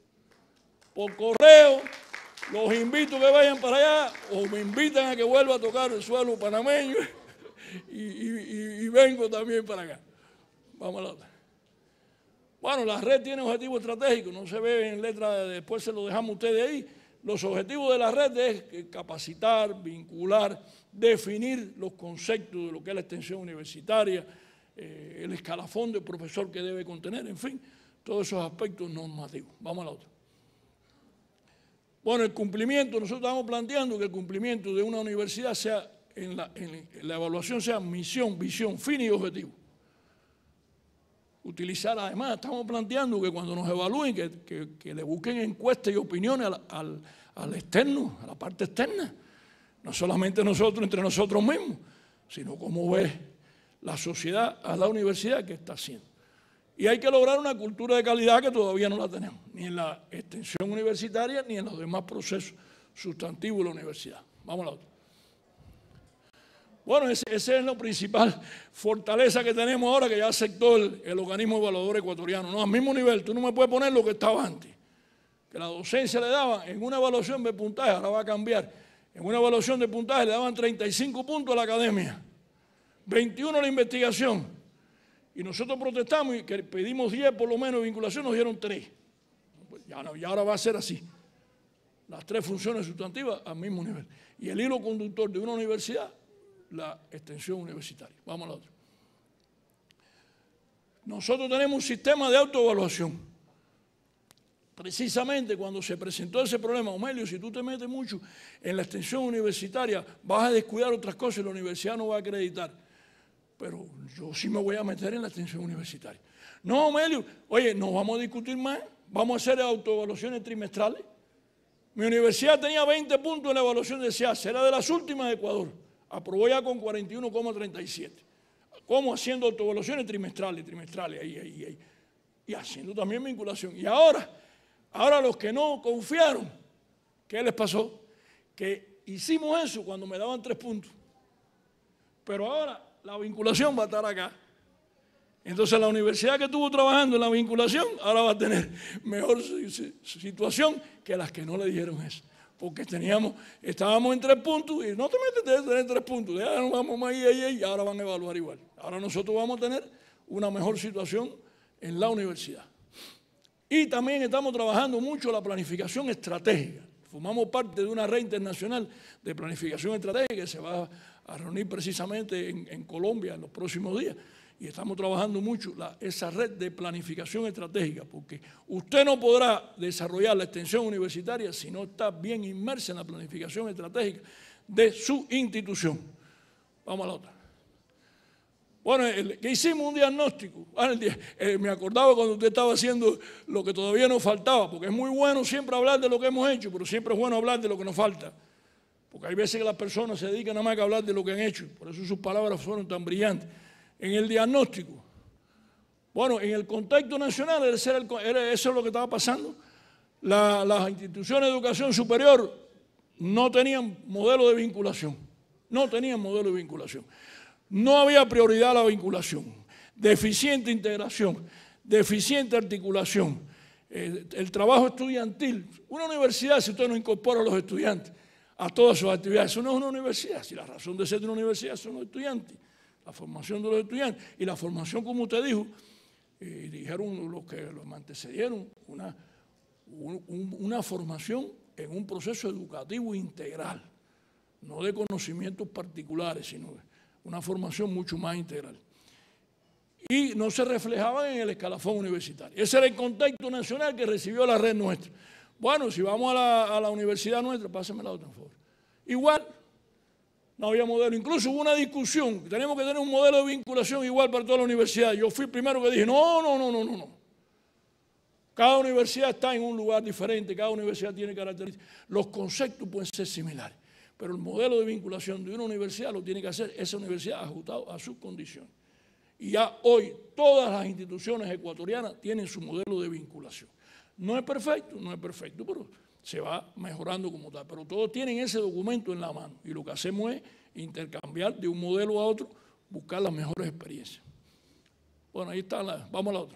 Por correo, los invito a que vayan para allá o me invitan a que vuelva a tocar el suelo panameño y, y, y vengo también para acá. Vamos a la otra. Bueno, la red tiene objetivos estratégicos, no se ve en letra, después se lo dejamos a ustedes ahí. Los objetivos de la red es capacitar, vincular, definir los conceptos de lo que es la extensión universitaria, eh, el escalafón del profesor que debe contener, en fin, todos esos aspectos normativos. Vamos a la otra. Bueno, el cumplimiento, nosotros estamos planteando que el cumplimiento de una universidad sea, en la, en la evaluación sea misión, visión, fin y objetivo. Utilizar, además, estamos planteando que cuando nos evalúen, que, que, que le busquen encuestas y opiniones al, al, al externo, a la parte externa. No solamente nosotros, entre nosotros mismos, sino cómo ve la sociedad a la universidad que está haciendo. Y hay que lograr una cultura de calidad que todavía no la tenemos, ni en la extensión universitaria, ni en los demás procesos sustantivos de la universidad. Vamos a la otra. Bueno, esa ese es la principal fortaleza que tenemos ahora, que ya aceptó el, el organismo evaluador ecuatoriano. No, al mismo nivel, tú no me puedes poner lo que estaba antes. Que la docencia le daban en una evaluación de puntaje, ahora va a cambiar. En una evaluación de puntaje le daban treinta y cinco puntos a la academia, veintiuno a la investigación. Y nosotros protestamos y que pedimos diez por lo menos de vinculación, nos dieron tres. Ya, no, ya ahora va a ser así. Las tres funciones sustantivas al mismo nivel. Y el hilo conductor de una universidad, la extensión universitaria. Vamos a la otra. Nosotros tenemos un sistema de autoevaluación. Precisamente cuando se presentó ese problema, Omelio, si tú te metes mucho en la extensión universitaria, vas a descuidar otras cosas y la universidad no va a acreditar. Pero yo sí me voy a meter en la extensión universitaria. No, Omelio, oye, nos vamos a discutir más, vamos a hacer autoevaluaciones trimestrales. Mi universidad tenía veinte puntos en la evaluación de C I A C, era de las últimas de Ecuador. Aprobó ya con cuarenta y uno coma treinta y siete. ¿Cómo? Haciendo autoevaluaciones trimestrales, trimestrales, ahí, ahí, ahí. Y haciendo también vinculación. Y ahora, ahora los que no confiaron, ¿qué les pasó? Que hicimos eso cuando me daban tres puntos. Pero ahora la vinculación va a estar acá. Entonces la universidad que estuvo trabajando en la vinculación ahora va a tener mejor situación que las que no le dijeron eso. Porque teníamos, estábamos en tres puntos y no te metes de tener tres puntos, ya nos vamos ahí, ahí, ahí, y ahora van a evaluar igual. Ahora nosotros vamos a tener una mejor situación en la universidad. Y también estamos trabajando mucho la planificación estratégica. Formamos parte de una red internacional de planificación estratégica que se va a reunir precisamente en, en Colombia en los próximos días. Y estamos trabajando mucho la, esa red de planificación estratégica, porque usted no podrá desarrollar la extensión universitaria si no está bien inmersa en la planificación estratégica de su institución. Vamos a la otra. Bueno, el, que hicimos un diagnóstico. Bueno, el, eh, me acordaba cuando usted estaba haciendo lo que todavía nos faltaba, porque es muy bueno siempre hablar de lo que hemos hecho, pero siempre es bueno hablar de lo que nos falta. Porque hay veces que las personas se dedican nada más que a hablar de lo que han hecho, por eso sus palabras fueron tan brillantes. En el diagnóstico, bueno, en el contexto nacional, ese era el, era, eso es lo que estaba pasando. La, las instituciones de educación superior no tenían modelo de vinculación, no tenían modelo de vinculación. No había prioridad a la vinculación, deficiente integración, deficiente articulación, eh, el trabajo estudiantil. Una universidad, si usted no incorpora a los estudiantes a todas sus actividades, eso no es una universidad. Si la razón de ser de una universidad son los estudiantes. La formación de los estudiantes y la formación, como usted dijo, eh, dijeron los que los antecedieron, una, un, una formación en un proceso educativo integral, no de conocimientos particulares, sino una formación mucho más integral. Y no se reflejaban en el escalafón universitario. Ese era el contexto nacional que recibió la red nuestra. Bueno, si vamos a la, a la universidad nuestra, pásenme la otra, por favor. Igual. No había modelo. Incluso hubo una discusión. Tenemos que tener un modelo de vinculación igual para toda la universidad. Yo fui el primero que dije, no, no, no, no, no, no. Cada universidad está en un lugar diferente, cada universidad tiene características. Los conceptos pueden ser similares, pero el modelo de vinculación de una universidad lo tiene que hacer esa universidad ajustado a sus condiciones. Y ya hoy todas las instituciones ecuatorianas tienen su modelo de vinculación. No es perfecto, no es perfecto, pero se va mejorando como tal, pero todos tienen ese documento en la mano y lo que hacemos es intercambiar de un modelo a otro, buscar las mejores experiencias. Bueno, ahí está, la, vamos a la otra.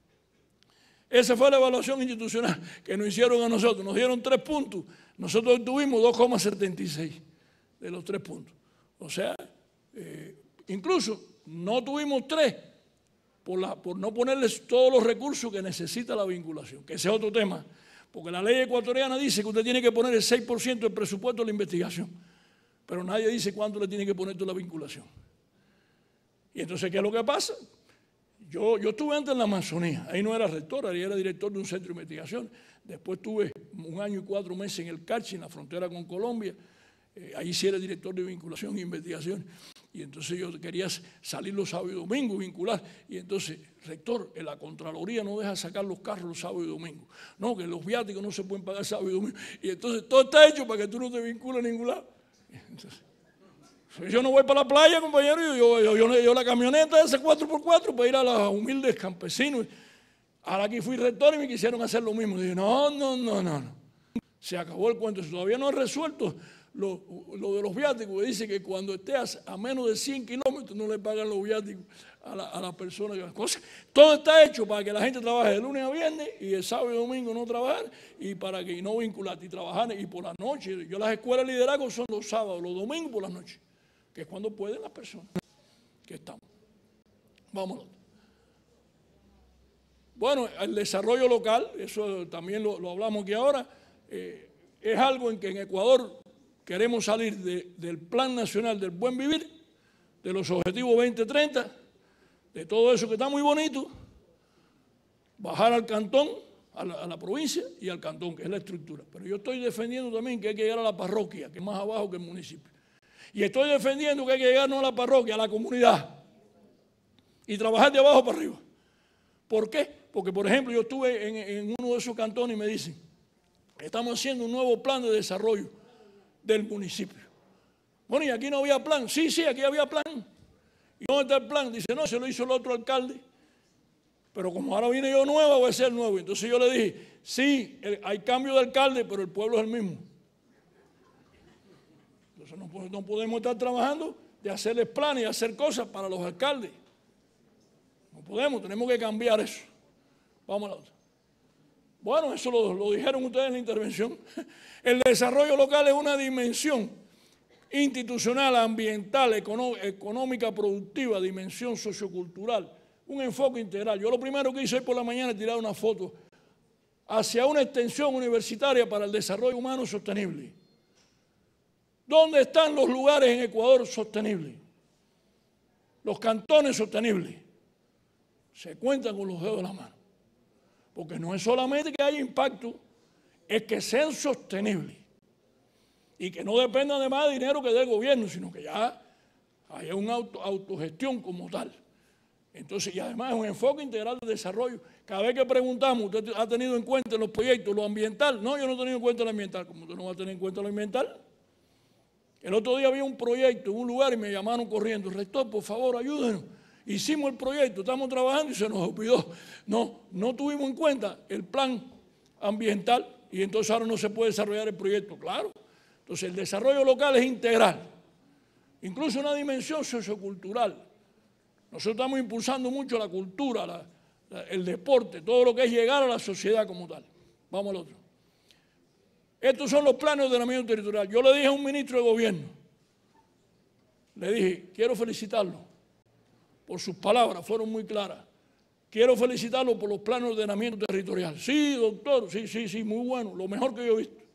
Esa fue la evaluación institucional que nos hicieron a nosotros, nos dieron tres puntos, nosotros tuvimos dos coma setenta y seis de los tres puntos. O sea, eh, incluso no tuvimos tres por, la, por no ponerles todos los recursos que necesita la vinculación, que ese es otro tema. Porque la ley ecuatoriana dice que usted tiene que poner el seis por ciento del presupuesto de la investigación, pero nadie dice cuánto le tiene que poner toda la vinculación. Y entonces, ¿qué es lo que pasa? Yo, yo estuve antes en la Amazonía, ahí no era rector, ahí era director de un centro de investigación Después tuve un año y cuatro meses en el Carchi, en la frontera con Colombia. Eh, ahí sí era director de vinculación e investigación. Y entonces yo quería salir los sábados y domingos, vincular. Y entonces, rector, en la Contraloría no deja sacar los carros los sábados y domingos. No, que los viáticos no se pueden pagar sábado y domingo. Y entonces todo está hecho para que tú no te vincules a ningún lado. Entonces, yo no voy para la playa, compañero. Yo, yo, yo, yo, yo la camioneta esa cuatro por cuatro para ir a los humildes campesinos. Ahora aquí fui rector y me quisieron hacer lo mismo. Dije, no, no, no, no, no. Se acabó el cuento. Todavía no he resuelto lo, lo de los viáticos. Dice que cuando estés a menos de cien kilómetros no le pagan los viáticos a la, a la persona. Todo está hecho para que la gente trabaje de lunes a viernes y el sábado y domingo no trabajar y para que no vincularte y trabajar y por la noche. Yo las escuelas de liderazgo son los sábados, los domingos por la noche, que es cuando pueden las personas que estamos. Vámonos. Bueno, el desarrollo local, eso también lo, lo hablamos aquí ahora, eh, es algo en que en Ecuador queremos salir de, del Plan Nacional del Buen Vivir, de los Objetivos veinte treinta, de todo eso que está muy bonito, bajar al cantón, a la, a la provincia y al cantón, que es la estructura. Pero yo estoy defendiendo también que hay que llegar a la parroquia, que es más abajo que el municipio. Y estoy defendiendo que hay que llegar no a la parroquia, a la comunidad, y trabajar de abajo para arriba. ¿Por qué? Porque, por ejemplo, yo estuve en, en uno de esos cantones y me dicen, estamos haciendo un nuevo plan de desarrollo del municipio. Bueno, ¿y aquí no había plan? Sí, sí, aquí había plan. ¿Y dónde está el plan? Dice, no, se lo hizo el otro alcalde. Pero como ahora vine yo nueva, voy a ser nuevo. Entonces yo le dije, sí, hay cambio de alcalde, pero el pueblo es el mismo. Entonces no, no podemos estar trabajando de hacerles planes y hacer cosas para los alcaldes. No podemos, tenemos que cambiar eso. Vamos a la otra. Bueno, eso lo, lo dijeron ustedes en la intervención. El desarrollo local es una dimensión institucional, ambiental, econó, económica, productiva, dimensión sociocultural, un enfoque integral. Yo lo primero que hice hoy por la mañana es tirar una foto hacia una extensión universitaria para el desarrollo humano sostenible. ¿Dónde están los lugares en Ecuador sostenibles? Los cantones sostenibles. Se cuentan con los dedos de la mano. Porque no es solamente que haya impacto, es que sean sostenibles. Y que no dependan de más dinero que del gobierno, sino que ya haya una auto, autogestión como tal. Entonces, y además es un enfoque integral de desarrollo. Cada vez que preguntamos, ¿usted ha tenido en cuenta en los proyectos lo ambiental? No, yo no he tenido en cuenta lo ambiental. ¿Cómo usted no va a tener en cuenta lo ambiental? El otro día había un proyecto en un lugar y me llamaron corriendo. Rector, por favor, ayúdenos. Hicimos el proyecto, estamos trabajando y se nos olvidó. No, no tuvimos en cuenta el plan ambiental y entonces ahora no se puede desarrollar el proyecto, claro. Entonces el desarrollo local es integral, incluso una dimensión sociocultural. Nosotros estamos impulsando mucho la cultura, la, la, el deporte, todo lo que es llegar a la sociedad como tal. Vamos al otro. Estos son los planes de ordenamiento territorial. Yo le dije a un ministro de gobierno, le dije, quiero felicitarlo por sus palabras, fueron muy claras. Quiero felicitarlo por los planes de ordenamiento territorial. Sí, doctor, sí, sí, sí, muy bueno, lo mejor que yo he visto.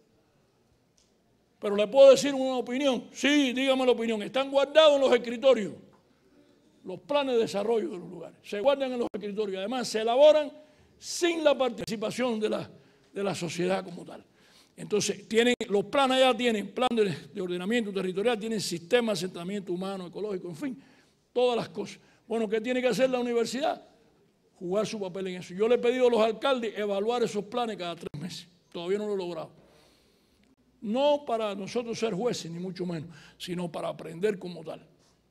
Pero le puedo decir una opinión. Sí, dígame la opinión. Están guardados en los escritorios los planes de desarrollo de los lugares. Se guardan en los escritorios. Además, se elaboran sin la participación de la, de la sociedad como tal. Entonces, tienen, los planes ya tienen plan de, de ordenamiento territorial, tienen sistema de asentamiento humano, ecológico, en fin, todas las cosas. Bueno, ¿qué tiene que hacer la universidad? Jugar su papel en eso. Yo le he pedido a los alcaldes evaluar esos planes cada tres meses. Todavía no lo he logrado. No para nosotros ser jueces, ni mucho menos, sino para aprender como tal.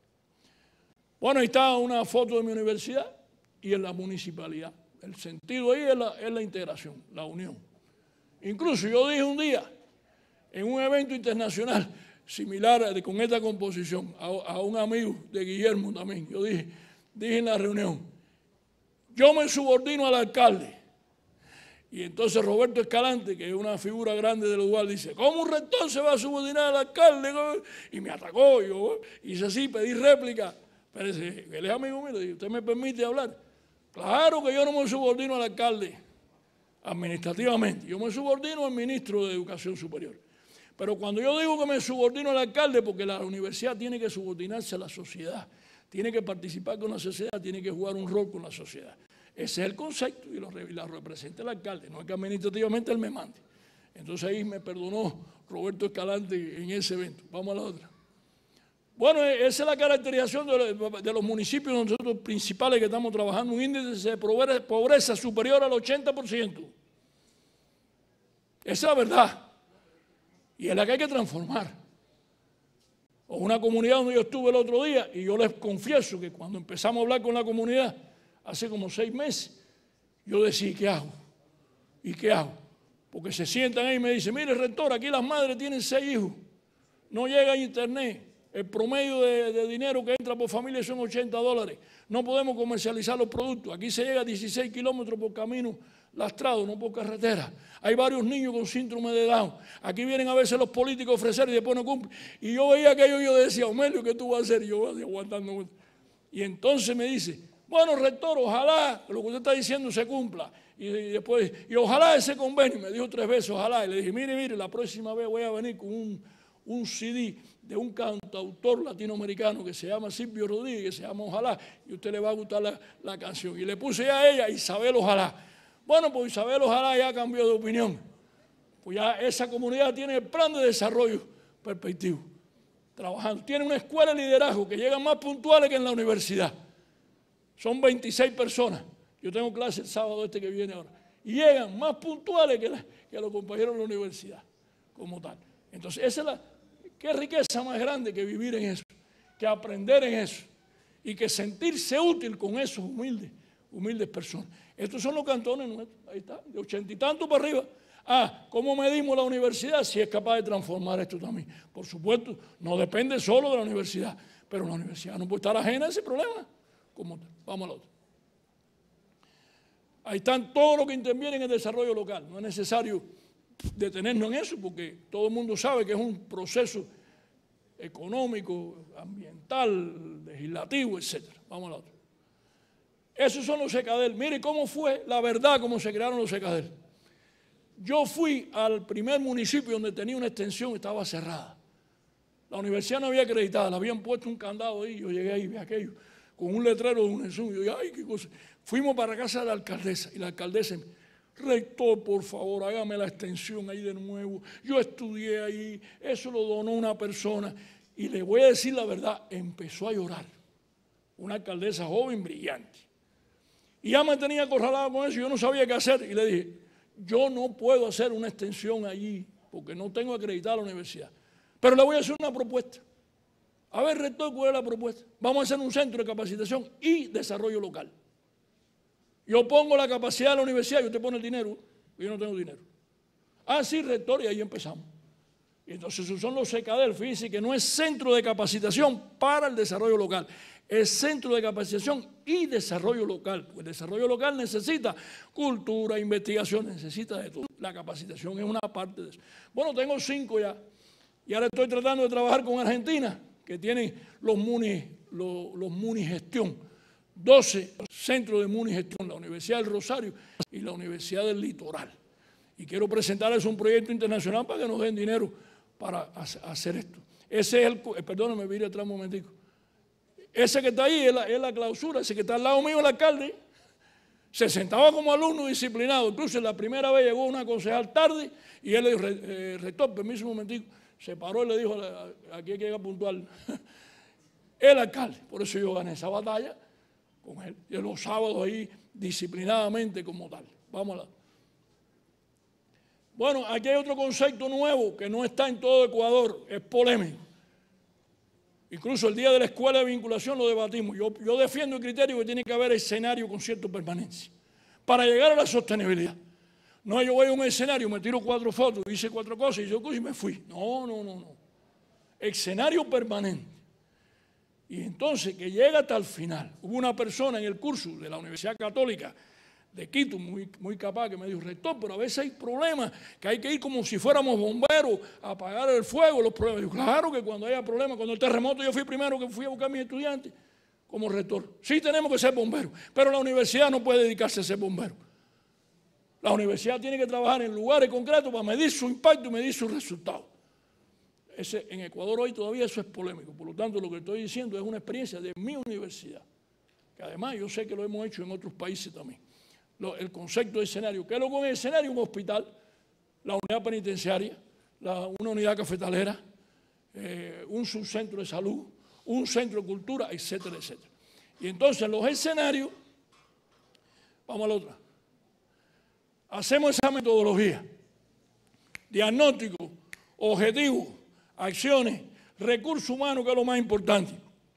Bueno, ahí está una foto de mi universidad y en la municipalidad. El sentido ahí es la, es la integración, la unión. Incluso yo dije un día, en un evento internacional similar con esta composición, a, a un amigo de Guillermo también, yo dije, dije en la reunión, yo me subordino al alcalde. Y entonces Roberto Escalante, que es una figura grande del lugar, dice, ¿cómo un rector se va a subordinar al alcalde? Y me atacó, yo hice así, pedí réplica. Pero él es amigo mío, le dije, ¿usted me permite hablar? Claro que yo no me subordino al alcalde administrativamente, yo me subordino al ministro de Educación Superior. Pero cuando yo digo que me subordino al alcalde, porque la universidad tiene que subordinarse a la sociedad, tiene que participar con la sociedad, tiene que jugar un rol con la sociedad. Ese es el concepto y lo y la representa el alcalde, no es que administrativamente él me mande. Entonces ahí me perdonó Roberto Escalante en ese evento. Vamos a la otra. Bueno, esa es la caracterización de los municipios nosotros principales que estamos trabajando, un índice de pobreza superior al ochenta por ciento. Esa es la verdad. Y es la que hay que transformar. O una comunidad donde yo estuve el otro día, y yo les confieso que cuando empezamos a hablar con la comunidad, hace como seis meses, yo decía, ¿y qué hago? ¿Y qué hago? Porque se sientan ahí y me dicen, mire, rector, aquí las madres tienen seis hijos, no llega a internet, el promedio de, de dinero que entra por familia son ochenta dólares, no podemos comercializar los productos, aquí se llega a dieciséis kilómetros por camino lastrado, no por carretera. Hay varios niños con síndrome de Down. Aquí vienen a veces los políticos a ofrecer y después no cumplen. Y yo veía aquello y yo decía, Omelio, ¿qué tú vas a hacer? Y yo así aguantando. Y entonces me dice, bueno, rector, ojalá lo que usted está diciendo se cumpla. Y, y después, y ojalá ese convenio, me dijo tres veces, ojalá. Y le dije, mire, mire, la próxima vez voy a venir con un, un C D de un cantautor latinoamericano que se llama Silvio Rodríguez, que se llama Ojalá, y a usted le va a gustar la, la canción. Y le puse a ella Isabel Ojalá. Bueno, pues Isabel Ojalá ya cambió de opinión. Pues ya esa comunidad tiene el plan de desarrollo perspectivo, trabajando. Tiene una escuela de liderazgo que llegan más puntuales que en la universidad. Son veintiséis personas. Yo tengo clase el sábado este que viene ahora. Y llegan más puntuales que, la, que los compañeros de la universidad, como tal. Entonces, esa es la... ¿Qué riqueza más grande que vivir en eso? Que aprender en eso. Y que sentirse útil con esos humildes, humildes personas. Estos son los cantones nuestros, ahí está, de ochenta y tantos para arriba. Ah, ¿cómo medimos la universidad? Si es capaz de transformar esto también. Por supuesto, no depende solo de la universidad, pero la universidad no puede estar ajena a ese problema. Como, vamos al otro. Ahí están todos los que intervienen en el desarrollo local. No es necesario detenernos en eso, porque todo el mundo sabe que es un proceso económico, ambiental, legislativo, etcétera. Vamos al otro. Esos son los SECADEL. Mire cómo fue la verdad, cómo se crearon los SECADEL. Yo fui al primer municipio donde tenía una extensión, estaba cerrada. La universidad no había acreditado, le habían puesto un candado ahí. Yo llegué ahí y vi aquello, con un letrero de UNESUM. Yo dije, ay, qué cosa. Fuimos para casa de la alcaldesa, y la alcaldesa, rector, por favor, hágame la extensión ahí de nuevo. Yo estudié ahí, eso lo donó una persona. Y le voy a decir la verdad, empezó a llorar. Una alcaldesa joven, brillante. Y ya me tenía acorralado con eso, yo no sabía qué hacer. Y le dije, yo no puedo hacer una extensión allí, porque no tengo acreditada la universidad. Pero le voy a hacer una propuesta. A ver, rector, ¿cuál es la propuesta? Vamos a hacer un centro de capacitación y desarrollo local. Yo pongo la capacidad de la universidad y usted pone el dinero, y yo no tengo dinero. Ah, sí, rector, y ahí empezamos. Y entonces esos son los SECADEL, fíjense que no es centro de capacitación para el desarrollo local, es centro de capacitación y desarrollo local. Pues el desarrollo local necesita cultura, investigación, necesita de todo. La capacitación es una parte de eso. Bueno, tengo cinco ya, y ahora estoy tratando de trabajar con Argentina, que tienen los MUNI, los, los MUNI Gestión, doce centros de MUNI Gestión, la Universidad del Rosario y la Universidad del Litoral. Y quiero presentarles un proyecto internacional para que nos den dinero para hacer esto. Ese es el, perdóname, me iré atrás un momentico. Ese que está ahí es la, es la clausura, ese que está al lado mío, el alcalde, se sentaba como alumno disciplinado. Incluso la primera vez llegó una concejal tarde y él le dijo, eh, rector, permiso un momentico, se paró y le dijo, aquí hay que llegar puntual. El alcalde, por eso yo gané esa batalla con él. Y los sábados ahí disciplinadamente como tal. Vamos a la... Bueno, aquí hay otro concepto nuevo que no está en todo Ecuador, es polémico. Incluso el día de la escuela de vinculación lo debatimos. Yo, yo defiendo el criterio que tiene que haber escenario con cierta permanencia para llegar a la sostenibilidad. No, yo voy a un escenario, me tiro cuatro fotos, hice cuatro cosas y yo y me fui. No, no, no, no. Escenario permanente. Y entonces que llega hasta el final. Hubo una persona en el curso de la Universidad Católica de Quito, muy, muy capaz, que me dijo, rector, pero a veces hay problemas, que hay que ir como si fuéramos bomberos a apagar el fuego, los problemas. Yo, claro que cuando haya problemas, cuando el terremoto, yo fui primero que fui a buscar a mis estudiantes como rector. Sí tenemos que ser bomberos, pero la universidad no puede dedicarse a ser bombero. La universidad tiene que trabajar en lugares concretos para medir su impacto y medir sus resultados. Ese, en Ecuador hoy todavía eso es polémico, por lo tanto lo que estoy diciendo es una experiencia de mi universidad, que además yo sé que lo hemos hecho en otros países también. lo, el concepto de escenario. ¿Qué es lo que es un escenario? Un hospital, la unidad penitenciaria, la, una unidad cafetalera, eh, un subcentro de salud, un centro de cultura, etcétera, etcétera. Y entonces los escenarios, vamos a la otra, hacemos esa metodología, diagnóstico, objetivo, acciones, recursos humanos, que es lo más importante.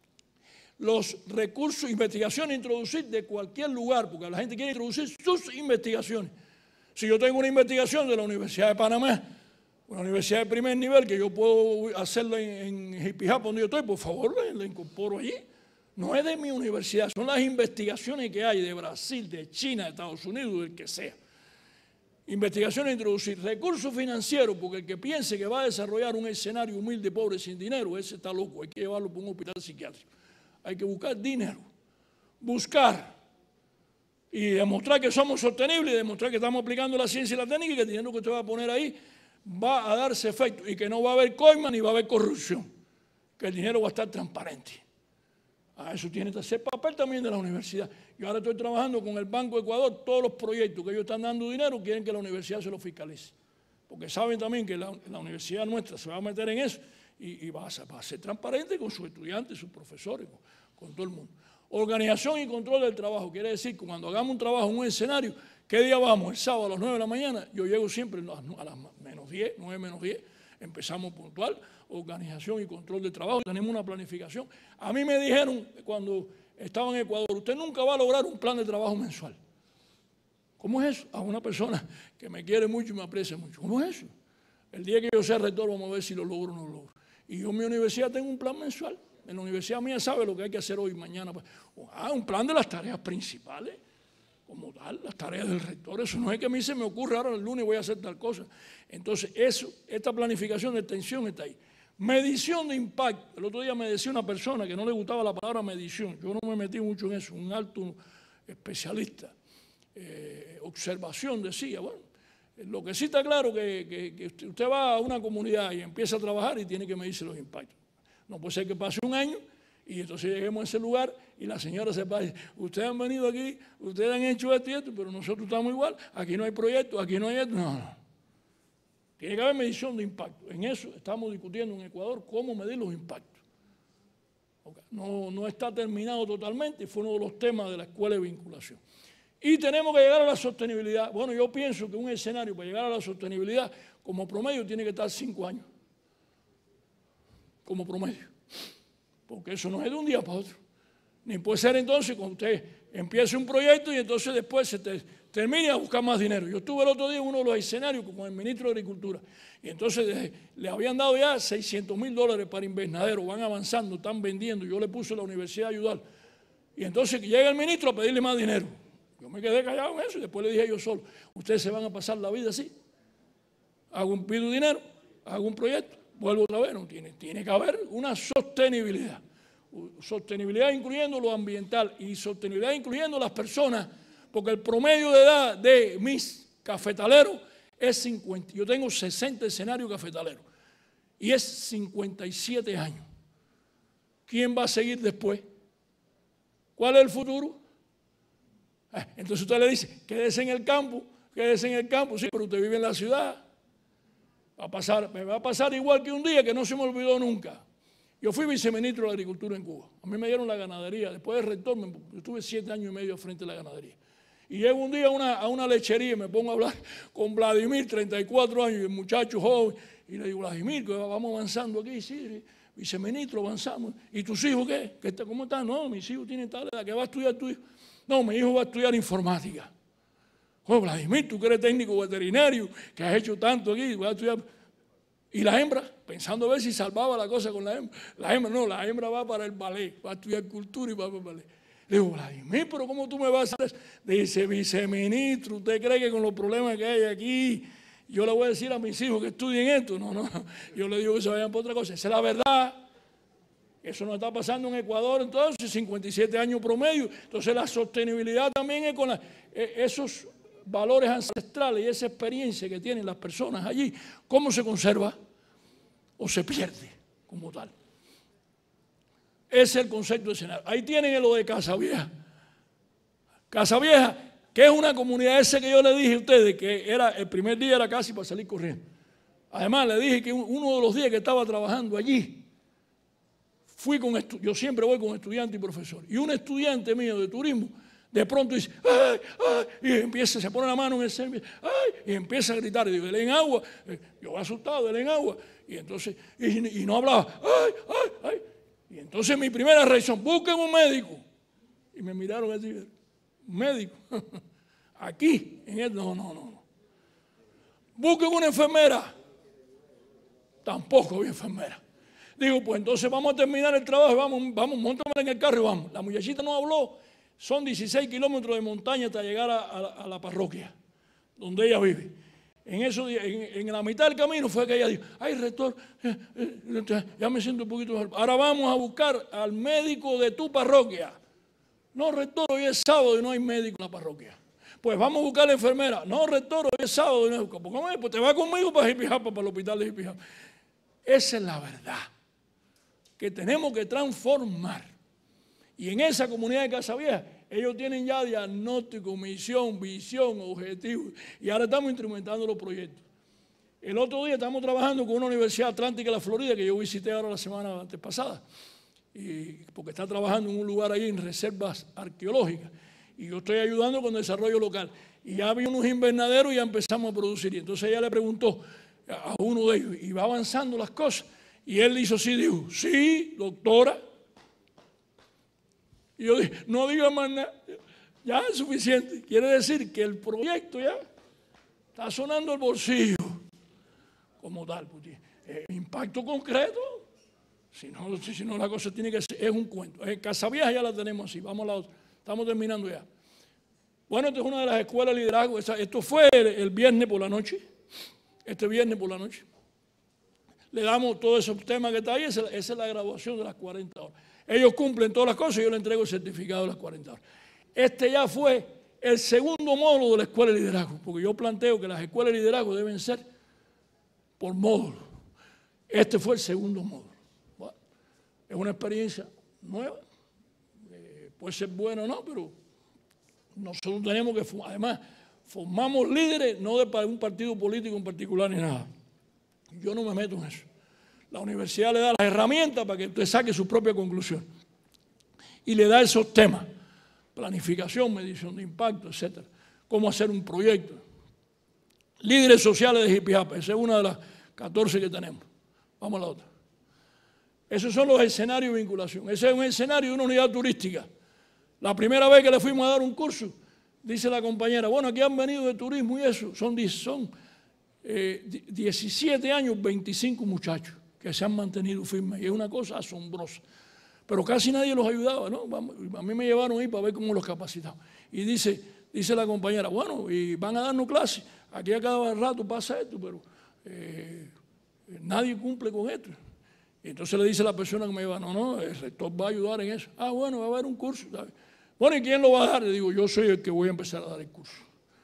Los recursos, investigaciones, introducir de cualquier lugar, porque la gente quiere introducir sus investigaciones. Si yo tengo una investigación de la Universidad de Panamá, una universidad de primer nivel, que yo puedo hacerla en, en Jipijapa, donde yo estoy, por favor, la, la incorporo allí. No es de mi universidad, son las investigaciones que hay de Brasil, de China, de Estados Unidos, del que sea. Investigación e introducir recursos financieros, porque el que piense que va a desarrollar un escenario humilde, pobre, sin dinero, ese está loco, hay que llevarlo para un hospital psiquiátrico. Hay que buscar dinero, buscar y demostrar que somos sostenibles, y demostrar que estamos aplicando la ciencia y la técnica, y que el dinero que usted va a poner ahí va a darse efecto, y que no va a haber coima ni va a haber corrupción, que el dinero va a estar transparente. A eso tiene que ser papel también de la universidad. Yo ahora estoy trabajando con el Banco de Ecuador, todos los proyectos que ellos están dando dinero quieren que la universidad se los fiscalice, porque saben también que la, la universidad nuestra se va a meter en eso y, y va, a, va a ser transparente con sus estudiantes, sus profesores, con, con todo el mundo. Organización y control del trabajo, quiere decir que cuando hagamos un trabajo en un escenario, ¿qué día vamos? El sábado a las nueve de la mañana, yo llego siempre a las menos diez, nueve menos diez, empezamos puntual. Organización y control del trabajo, tenemos una planificación. A mí me dijeron cuando estaba en Ecuador, usted nunca va a lograr un plan de trabajo mensual. ¿Cómo es eso? A una persona que me quiere mucho y me aprecia mucho. ¿Cómo es eso? El día que yo sea rector vamos a ver si lo logro o no lo logro. Y yo en mi universidad tengo un plan mensual. En la universidad mía sabe lo que hay que hacer hoy, mañana. Ah, un plan de las tareas principales, como tal, las tareas del rector. Eso no es que a mí se me ocurre ahora el lunes voy a hacer tal cosa. Entonces, eso, esta planificación de extensión está ahí. Medición de impacto. El otro día me decía una persona que no le gustaba la palabra medición. Yo no me metí mucho en eso. Un alto especialista. Eh, observación decía. Bueno, lo que sí está claro que, que, que usted va a una comunidad y empieza a trabajar y tiene que medirse los impactos. No puede ser que pase un año y entonces lleguemos a ese lugar y la señora se va y dice, ustedes han venido aquí, ustedes han hecho esto y esto, pero nosotros estamos igual. Aquí no hay proyecto, aquí no hay esto. No, no. Tiene que haber medición de impacto. En eso estamos discutiendo en Ecuador cómo medir los impactos. Okay. No, no está terminado totalmente, fue uno de los temas de la escuela de vinculación. Y tenemos que llegar a la sostenibilidad. Bueno, yo pienso que un escenario para llegar a la sostenibilidad como promedio tiene que estar cinco años. Como promedio. Porque eso no es de un día para otro. Ni puede ser entonces cuando usted empiece un proyecto y entonces después se te, termine a buscar más dinero. Yo estuve el otro día en uno de los escenarios con el ministro de Agricultura y entonces le, le habían dado ya seiscientos mil dólares para invernadero, van avanzando, están vendiendo, yo le puse a la universidad a ayudar. Y entonces llega el ministro a pedirle más dinero. Yo me quedé callado en eso y después le dije yo solo, ustedes se van a pasar la vida así. Hago un pido dinero, hago un proyecto, vuelvo otra vez. No, tiene, tiene que haber una sostenibilidad. Sostenibilidad incluyendo lo ambiental y sostenibilidad incluyendo las personas, porque el promedio de edad de mis cafetaleros es cincuenta. Yo tengo sesenta escenarios cafetaleros y es cincuenta y siete años. ¿Quién va a seguir después? ¿Cuál es el futuro? Eh, entonces usted le dice, quédese en el campo, quédese en el campo, sí, pero usted vive en la ciudad. Va a pasar, me va a pasar igual que un día que no se me olvidó nunca. Yo fui viceministro de la Agricultura en Cuba. A mí me dieron la ganadería. Después de rector, me, yo estuve siete años y medio frente a la ganadería. Y llego un día a una, a una lechería y me pongo a hablar con Vladimir, treinta y cuatro años, y el muchacho joven. Y le digo, Vladimir, vamos avanzando aquí. Sí, viceministro, avanzamos. ¿Y tus hijos qué? ¿Qué está, ¿Cómo están? No, mis hijos tienen tal edad. ¿Qué va a estudiar tu hijo? No, mi hijo va a estudiar informática. Oh, Vladimir, tú que eres técnico veterinario, que has hecho tanto aquí, vas a estudiar... Y la hembra, pensando a ver si salvaba la cosa con la hembra. La hembra no, la hembra va para el ballet, va a estudiar cultura y va para el ballet. Le digo, Vladimir, pero ¿cómo tú me vas a hacer eso? Dice, viceministro, ¿usted cree que con los problemas que hay aquí, yo le voy a decir a mis hijos que estudien esto? No, no, yo le digo que se vayan por otra cosa. Esa es la verdad. Eso no está pasando en Ecuador, entonces, cincuenta y siete años promedio. Entonces la sostenibilidad también es con la, esos valores ancestrales y esa experiencia que tienen las personas allí. ¿Cómo se conserva? O se pierde como tal. Ese es el concepto de escenario. Ahí tienen lo de Casa Vieja. Casa Vieja, que es una comunidad esa que yo le dije a ustedes, que era el primer día era casi para salir corriendo. Además, le dije que uno de los días que estaba trabajando allí, fui con yo siempre voy con estudiantes y profesores, y un estudiante mío de turismo, de pronto dice, ¡ay, ay! Y empieza, se pone la mano en el centro, ¡ay! Y empieza a gritar, y digo, denle en agua. Yo asustado, denle en agua. Y entonces, y, y no hablaba, ¡ay, ay, ay! Y entonces mi primera reacción, busquen un médico. Y me miraron así, ¿un médico? Aquí, en el, no, no, no. Busquen una enfermera. Tampoco había enfermera. Digo, pues entonces vamos a terminar el trabajo, vamos, vamos, montémosla en el carro y vamos. La muchachita no habló. Son dieciséis kilómetros de montaña hasta llegar a, a, a la parroquia, donde ella vive. En, eso, en, en la mitad del camino fue que ella dijo, ay, rector, eh, eh, ya me siento un poquito mejor. Ahora vamos a buscar al médico de tu parroquia. No, rector, hoy es sábado y no hay médico en la parroquia. Pues vamos a buscar a la enfermera. No, rector, hoy es sábado y no hay médico. ¿Cómo es? Pues te va conmigo para Jipijapa, para el hospital de Jipijapa. Esa es la verdad, que tenemos que transformar. Y en esa comunidad de Casavieja, ellos tienen ya diagnóstico, misión, visión, objetivo. Y ahora estamos instrumentando los proyectos. El otro día estamos trabajando con una universidad atlántica de la Florida, que yo visité ahora la semana antes pasada, y porque está trabajando en un lugar ahí en reservas arqueológicas. Y yo estoy ayudando con el desarrollo local. Y ya había unos invernaderos y ya empezamos a producir. Y entonces ella le preguntó a uno de ellos, y va avanzando las cosas. Y él hizo así, dijo, sí, doctora. Y yo dije, no diga más nada, ya es suficiente. Quiere decir que el proyecto ya está sonando el bolsillo como tal. Pues, eh, impacto concreto, si no, si no la cosa tiene que ser, es un cuento. En Casavieja ya la tenemos así, vamos a la otra, estamos terminando ya. Bueno, esta es una de las escuelas de liderazgo, esto fue el, el viernes por la noche, este viernes por la noche. Le damos todos esos temas que está ahí, esa, esa es la graduación de las cuarenta horas. Ellos cumplen todas las cosas y yo les entrego el certificado de las cuarenta horas. Este ya fue el segundo módulo de la escuela de liderazgo, porque yo planteo que las escuelas de liderazgo deben ser por módulo. Este fue el segundo módulo. Bueno, es una experiencia nueva, eh, puede ser buena o no, pero nosotros tenemos que, además, formamos líderes no de un partido político en particular ni nada. Yo no me meto en eso. La universidad le da las herramientas para que usted saque su propia conclusión. Y le da esos temas, planificación, medición de impacto, etcétera. Cómo hacer un proyecto. Líderes sociales de Jipijapa, esa es una de las catorce que tenemos. Vamos a la otra. Esos son los escenarios de vinculación. Ese es un escenario de una unidad turística. La primera vez que le fuimos a dar un curso, dice la compañera, bueno, aquí han venido de turismo y eso, son, son eh, diecisiete años, veinticinco muchachos que se han mantenido firmes, y es una cosa asombrosa. Pero casi nadie los ayudaba, ¿no? A mí me llevaron ahí para ver cómo los capacitaban. Y dice, dice la compañera, bueno, y van a darnos clases, aquí a cada rato pasa esto, pero eh, nadie cumple con esto. Y entonces le dice a la persona que me lleva, no, no, el rector va a ayudar en eso. Ah, bueno, va a haber un curso, ¿sabes? Bueno, ¿y quién lo va a dar? Le digo, yo soy el que voy a empezar a dar el curso.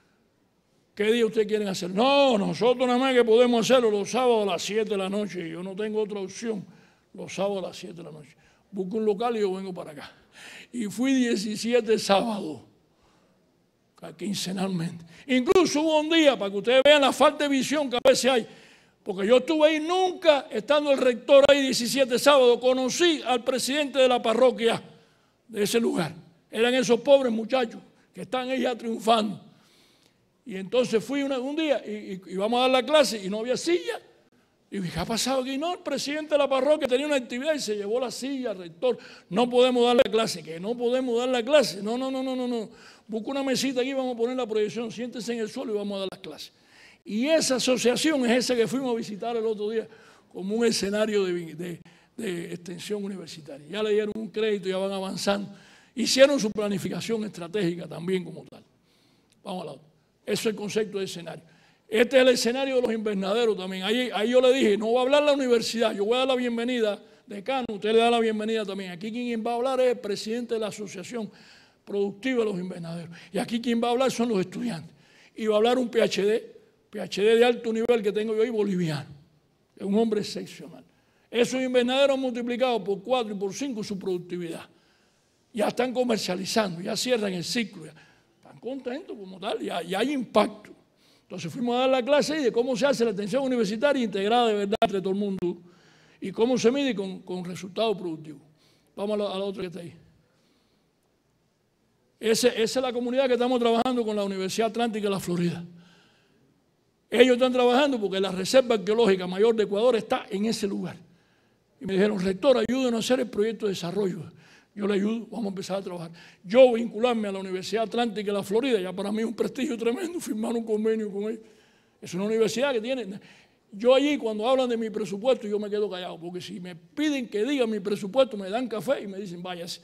¿Qué día ustedes quieren hacer? No, nosotros nada más que podemos hacerlo los sábados a las siete de la noche. Yo no tengo otra opción. Los sábados a las siete de la noche. Busco un local y yo vengo para acá. Y fui diecisiete sábados, quincenalmente. Incluso hubo un día, para que ustedes vean la falta de visión que a veces hay, porque yo estuve ahí nunca, estando el rector ahí diecisiete sábados, conocí al presidente de la parroquia de ese lugar. Eran esos pobres muchachos que están ahí ya triunfando. Y entonces fui una, un día y, y, y vamos a dar la clase y no había silla. Y dije, ¿qué ha pasado aquí? No, el presidente de la parroquia tenía una actividad y se llevó la silla, rector. No podemos dar la clase, que no podemos dar la clase. No, no, no, no, no, no. Busca una mesita aquí, vamos a poner la proyección, siéntese en el suelo y vamos a dar las clases. Y esa asociación es esa que fuimos a visitar el otro día como un escenario de, de, de extensión universitaria. Ya le dieron un crédito, ya van avanzando. Hicieron su planificación estratégica también como tal. Vamos a la otra. Eso es el concepto de escenario. Este es el escenario de los invernaderos también. Ahí, ahí yo le dije, no va a hablar la universidad, yo voy a dar la bienvenida, decano, usted le da la bienvenida también. Aquí quien va a hablar es el presidente de la Asociación Productiva de los Invernaderos. Y aquí quien va a hablar son los estudiantes. Y va a hablar un P H D, P H D de alto nivel que tengo yo ahí, boliviano. Es un hombre excepcional. Esos invernaderos han multiplicado por cuatro y por cinco su productividad. Ya están comercializando, ya cierran el ciclo. Ya. están contentos como tal, y hay, y hay impacto. Entonces fuimos a dar la clase ahí de cómo se hace la atención universitaria integrada de verdad entre todo el mundo y cómo se mide con, con resultados productivos. Vamos a la, a la otra que está ahí. Ese, esa es la comunidad que estamos trabajando con la Universidad Atlántica de la Florida. Ellos están trabajando porque la Reserva Arqueológica Mayor de Ecuador está en ese lugar. Y me dijeron, rector, ayúdenos a hacer el proyecto de desarrollo. Yo le ayudo, vamos a empezar a trabajar. Yo vincularme a la Universidad Atlántica de la Florida, ya para mí es un prestigio tremendo firmar un convenio con ellos. Es una universidad que tiene... Yo allí cuando hablan de mi presupuesto yo me quedo callado, porque si me piden que diga mi presupuesto me dan café y me dicen váyase.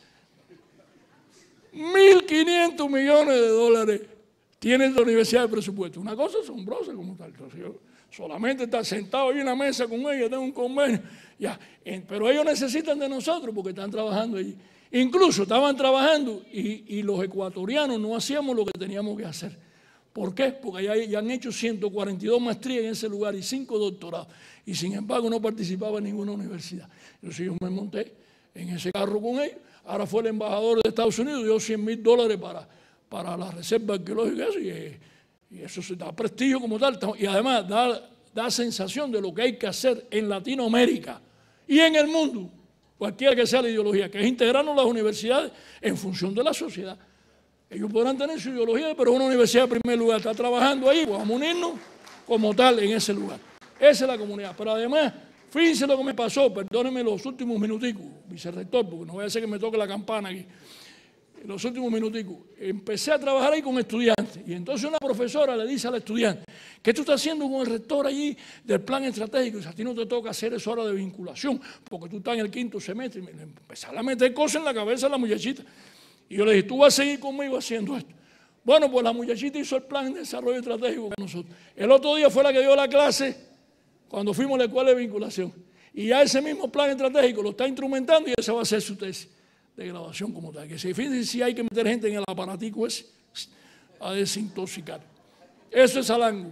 mil quinientos millones de dólares tiene la universidad de presupuesto. Una cosa asombrosa como tal. Entonces yo solamente estar sentado ahí en la mesa con ellos, tengo un convenio. Ya, pero ellos necesitan de nosotros porque están trabajando allí. Incluso estaban trabajando y, y los ecuatorianos no hacíamos lo que teníamos que hacer. ¿Por qué? Porque ya, ya han hecho ciento cuarenta y dos maestrías en ese lugar y cinco doctorados. Y sin embargo no participaba en ninguna universidad. Entonces yo me monté en ese carro con ellos. Ahora fue el embajador de Estados Unidos, dio cien mil dólares para, para la Reserva Arqueológica y eso, y, y eso se da prestigio como tal. Y además da, da sensación de lo que hay que hacer en Latinoamérica y en el mundo, cualquiera que sea la ideología, que es integrarnos las universidades en función de la sociedad. Ellos podrán tener su ideología, pero una universidad en primer lugar está trabajando ahí, pues vamos a unirnos como tal en ese lugar. Esa es la comunidad. Pero además, fíjense lo que me pasó, perdónenme los últimos minuticos, vicerrector, porque no voy a hacer que me toque la campana aquí. Los últimos minuticos, empecé a trabajar ahí con estudiantes y entonces una profesora le dice al estudiante, ¿qué tú estás haciendo con el rector allí del plan estratégico? Y dice, a ti no te toca hacer eso ahora de vinculación, porque tú estás en el quinto semestre. Y me empezaron a meter cosas en la cabeza a la muchachita. Y yo le dije, tú vas a seguir conmigo haciendo esto. Bueno, pues la muchachita hizo el plan de desarrollo estratégico con nosotros. El otro día fue la que dio la clase cuando fuimos a la escuela de vinculación. Y ya ese mismo plan estratégico lo está instrumentando y esa va a ser su tesis de graduación como tal. Que se fíjense si hay que meter gente en el aparatico ese a desintoxicar. Eso es Alango.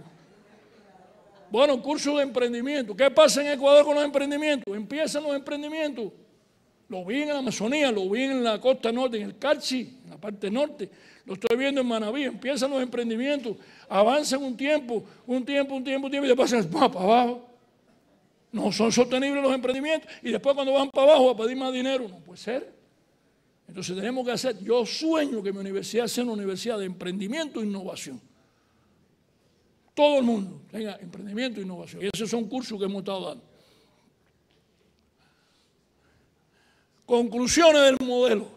Bueno, curso de emprendimiento. ¿Qué pasa en Ecuador con los emprendimientos? Empiezan los emprendimientos. Lo vi en la Amazonía, lo vi en la costa norte, en el Carchi, en la parte norte. Lo estoy viendo en Manabí. Empiezan los emprendimientos, avanzan un tiempo, un tiempo, un tiempo, un tiempo y después pasan para abajo. No son sostenibles los emprendimientos y después cuando van para abajo a pedir más dinero, no puede ser. Entonces tenemos que hacer, yo sueño que mi universidad sea una universidad de emprendimiento e innovación. Todo el mundo tenga emprendimiento e innovación. Y esos son cursos que hemos estado dando. Conclusiones del modelo.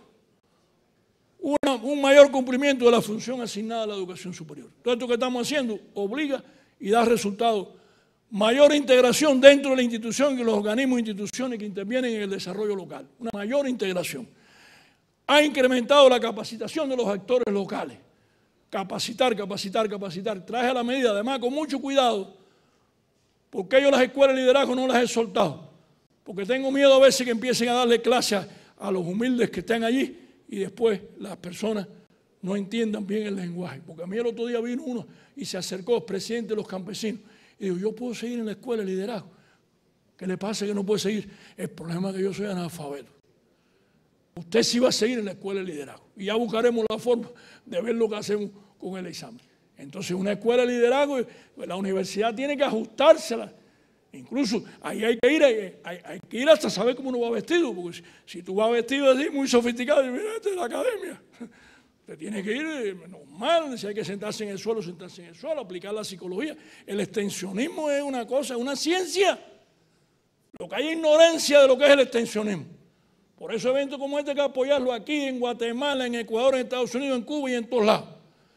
Una, un mayor cumplimiento de la función asignada a la educación superior. Todo esto que estamos haciendo obliga y da resultados. Mayor integración dentro de la institución y los organismos e instituciones que intervienen en el desarrollo local. Una mayor integración. Ha incrementado la capacitación de los actores locales. Capacitar, capacitar, capacitar. Traje a la medida, además, con mucho cuidado, porque yo las escuelas de liderazgo no las he soltado. Porque tengo miedo a veces que empiecen a darle clases a, a los humildes que están allí y después las personas no entiendan bien el lenguaje. Porque a mí el otro día vino uno y se acercó, presidente de los campesinos, y dijo, yo puedo seguir en la escuela de liderazgo. ¿Qué le pasa que no puede seguir? El problema es que yo soy analfabeto. Usted sí va a seguir en la escuela de liderazgo. Y ya buscaremos la forma de ver lo que hacemos con el examen. Entonces, una escuela de liderazgo, la universidad tiene que ajustársela. Incluso ahí hay que ir, hay, hay, hay que ir hasta saber cómo uno va vestido. Porque si, si tú vas vestido así, muy sofisticado, y mira, este es la academia. Te tiene que ir normal, si hay que sentarse en el suelo, sentarse en el suelo, aplicar la psicología. El extensionismo es una cosa, es una ciencia. Lo que hay es ignorancia de lo que es el extensionismo. Por eso eventos como este hay que apoyarlo aquí, en Guatemala, en Ecuador, en Estados Unidos, en Cuba y en todos lados.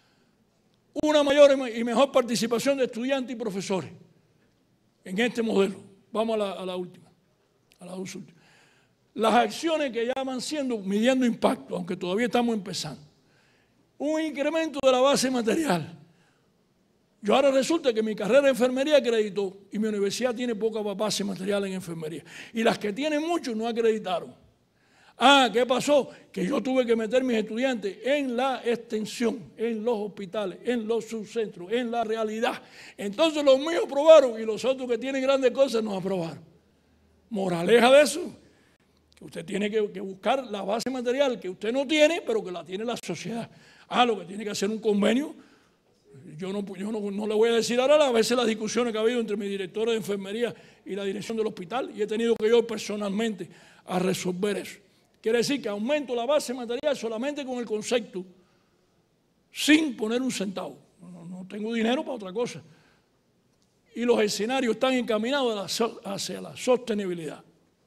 Una mayor y mejor participación de estudiantes y profesores en este modelo. Vamos a la, a la última, a las dos últimas. Las acciones que ya van siendo, midiendo impacto, aunque todavía estamos empezando. Un incremento de la base material. Yo ahora resulta que mi carrera de enfermería acreditó y mi universidad tiene poca base material en enfermería. Y las que tienen mucho no acreditaron. Ah, ¿qué pasó? Que yo tuve que meter a mis estudiantes en la extensión, en los hospitales, en los subcentros, en la realidad. Entonces los míos aprobaron y los otros que tienen grandes cosas no aprobaron. Moraleja de eso, que usted tiene que, que buscar la base material que usted no tiene, pero que la tiene la sociedad. Ah, lo que tiene que hacer un convenio. Yo, no, yo no, no le voy a decir ahora a veces las discusiones que ha habido entre mi directora de enfermería y la dirección del hospital, y he tenido que yo personalmente a resolver eso. Quiere decir que aumento la base material solamente con el concepto, sin poner un centavo. No, no tengo dinero para otra cosa. Y los escenarios están encaminados a la, hacia la sostenibilidad.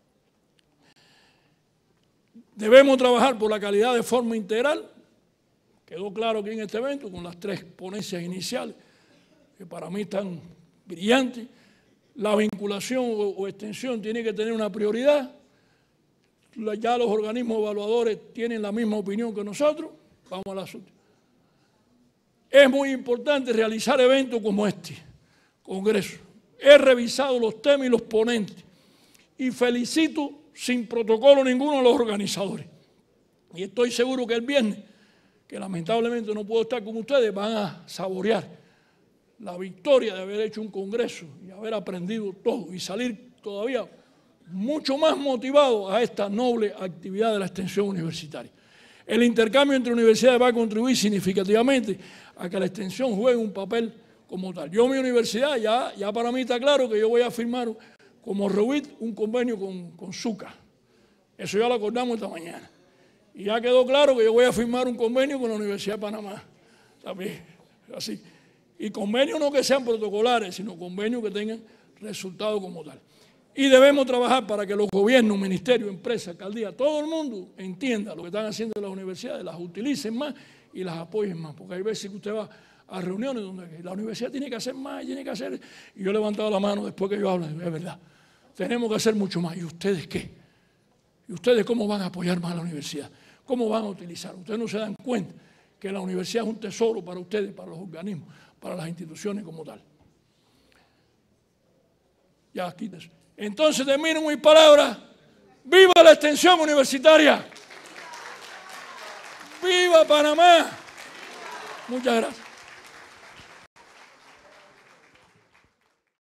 Debemos trabajar por la calidad de forma integral. Quedó claro que en este evento, con las tres ponencias iniciales, que para mí están brillantes, la vinculación o, o extensión tiene que tener una prioridad. Ya los organismos evaluadores tienen la misma opinión que nosotros. Vamos al asunto. Es muy importante realizar eventos como este, congreso. He revisado los temas y los ponentes y felicito sin protocolo ninguno a los organizadores. Y estoy seguro que el viernes, que lamentablemente no puedo estar con ustedes, van a saborear la victoria de haber hecho un congreso y haber aprendido todo y salir todavía mucho más motivados a esta noble actividad de la extensión universitaria. El intercambio entre universidades va a contribuir significativamente a que la extensión juegue un papel como tal. Yo, mi universidad, ya, ya para mí está claro que yo voy a firmar como REUIT un convenio con, con SUCA. Eso ya lo acordamos esta mañana. Y ya quedó claro que yo voy a firmar un convenio con la Universidad de Panamá. También, así. Y convenios no que sean protocolares, sino convenios que tengan resultados como tal. Y debemos trabajar para que los gobiernos, ministerios, empresas, alcaldías, todo el mundo entienda lo que están haciendo las universidades, las utilicen más y las apoyen más. Porque hay veces que usted va a reuniones donde la universidad tiene que hacer más, tiene que hacer... Y yo he levantado la mano después que yo hablo, es verdad. Tenemos que hacer mucho más. ¿Y ustedes qué? ¿Y ustedes cómo van a apoyar más a la universidad? ¿Cómo van a utilizar? Ustedes no se dan cuenta que la universidad es un tesoro para ustedes, para los organismos, para las instituciones como tal. Ya, quítese. Entonces termino mis palabras. ¡Viva la extensión universitaria! ¡Viva Panamá! Muchas gracias.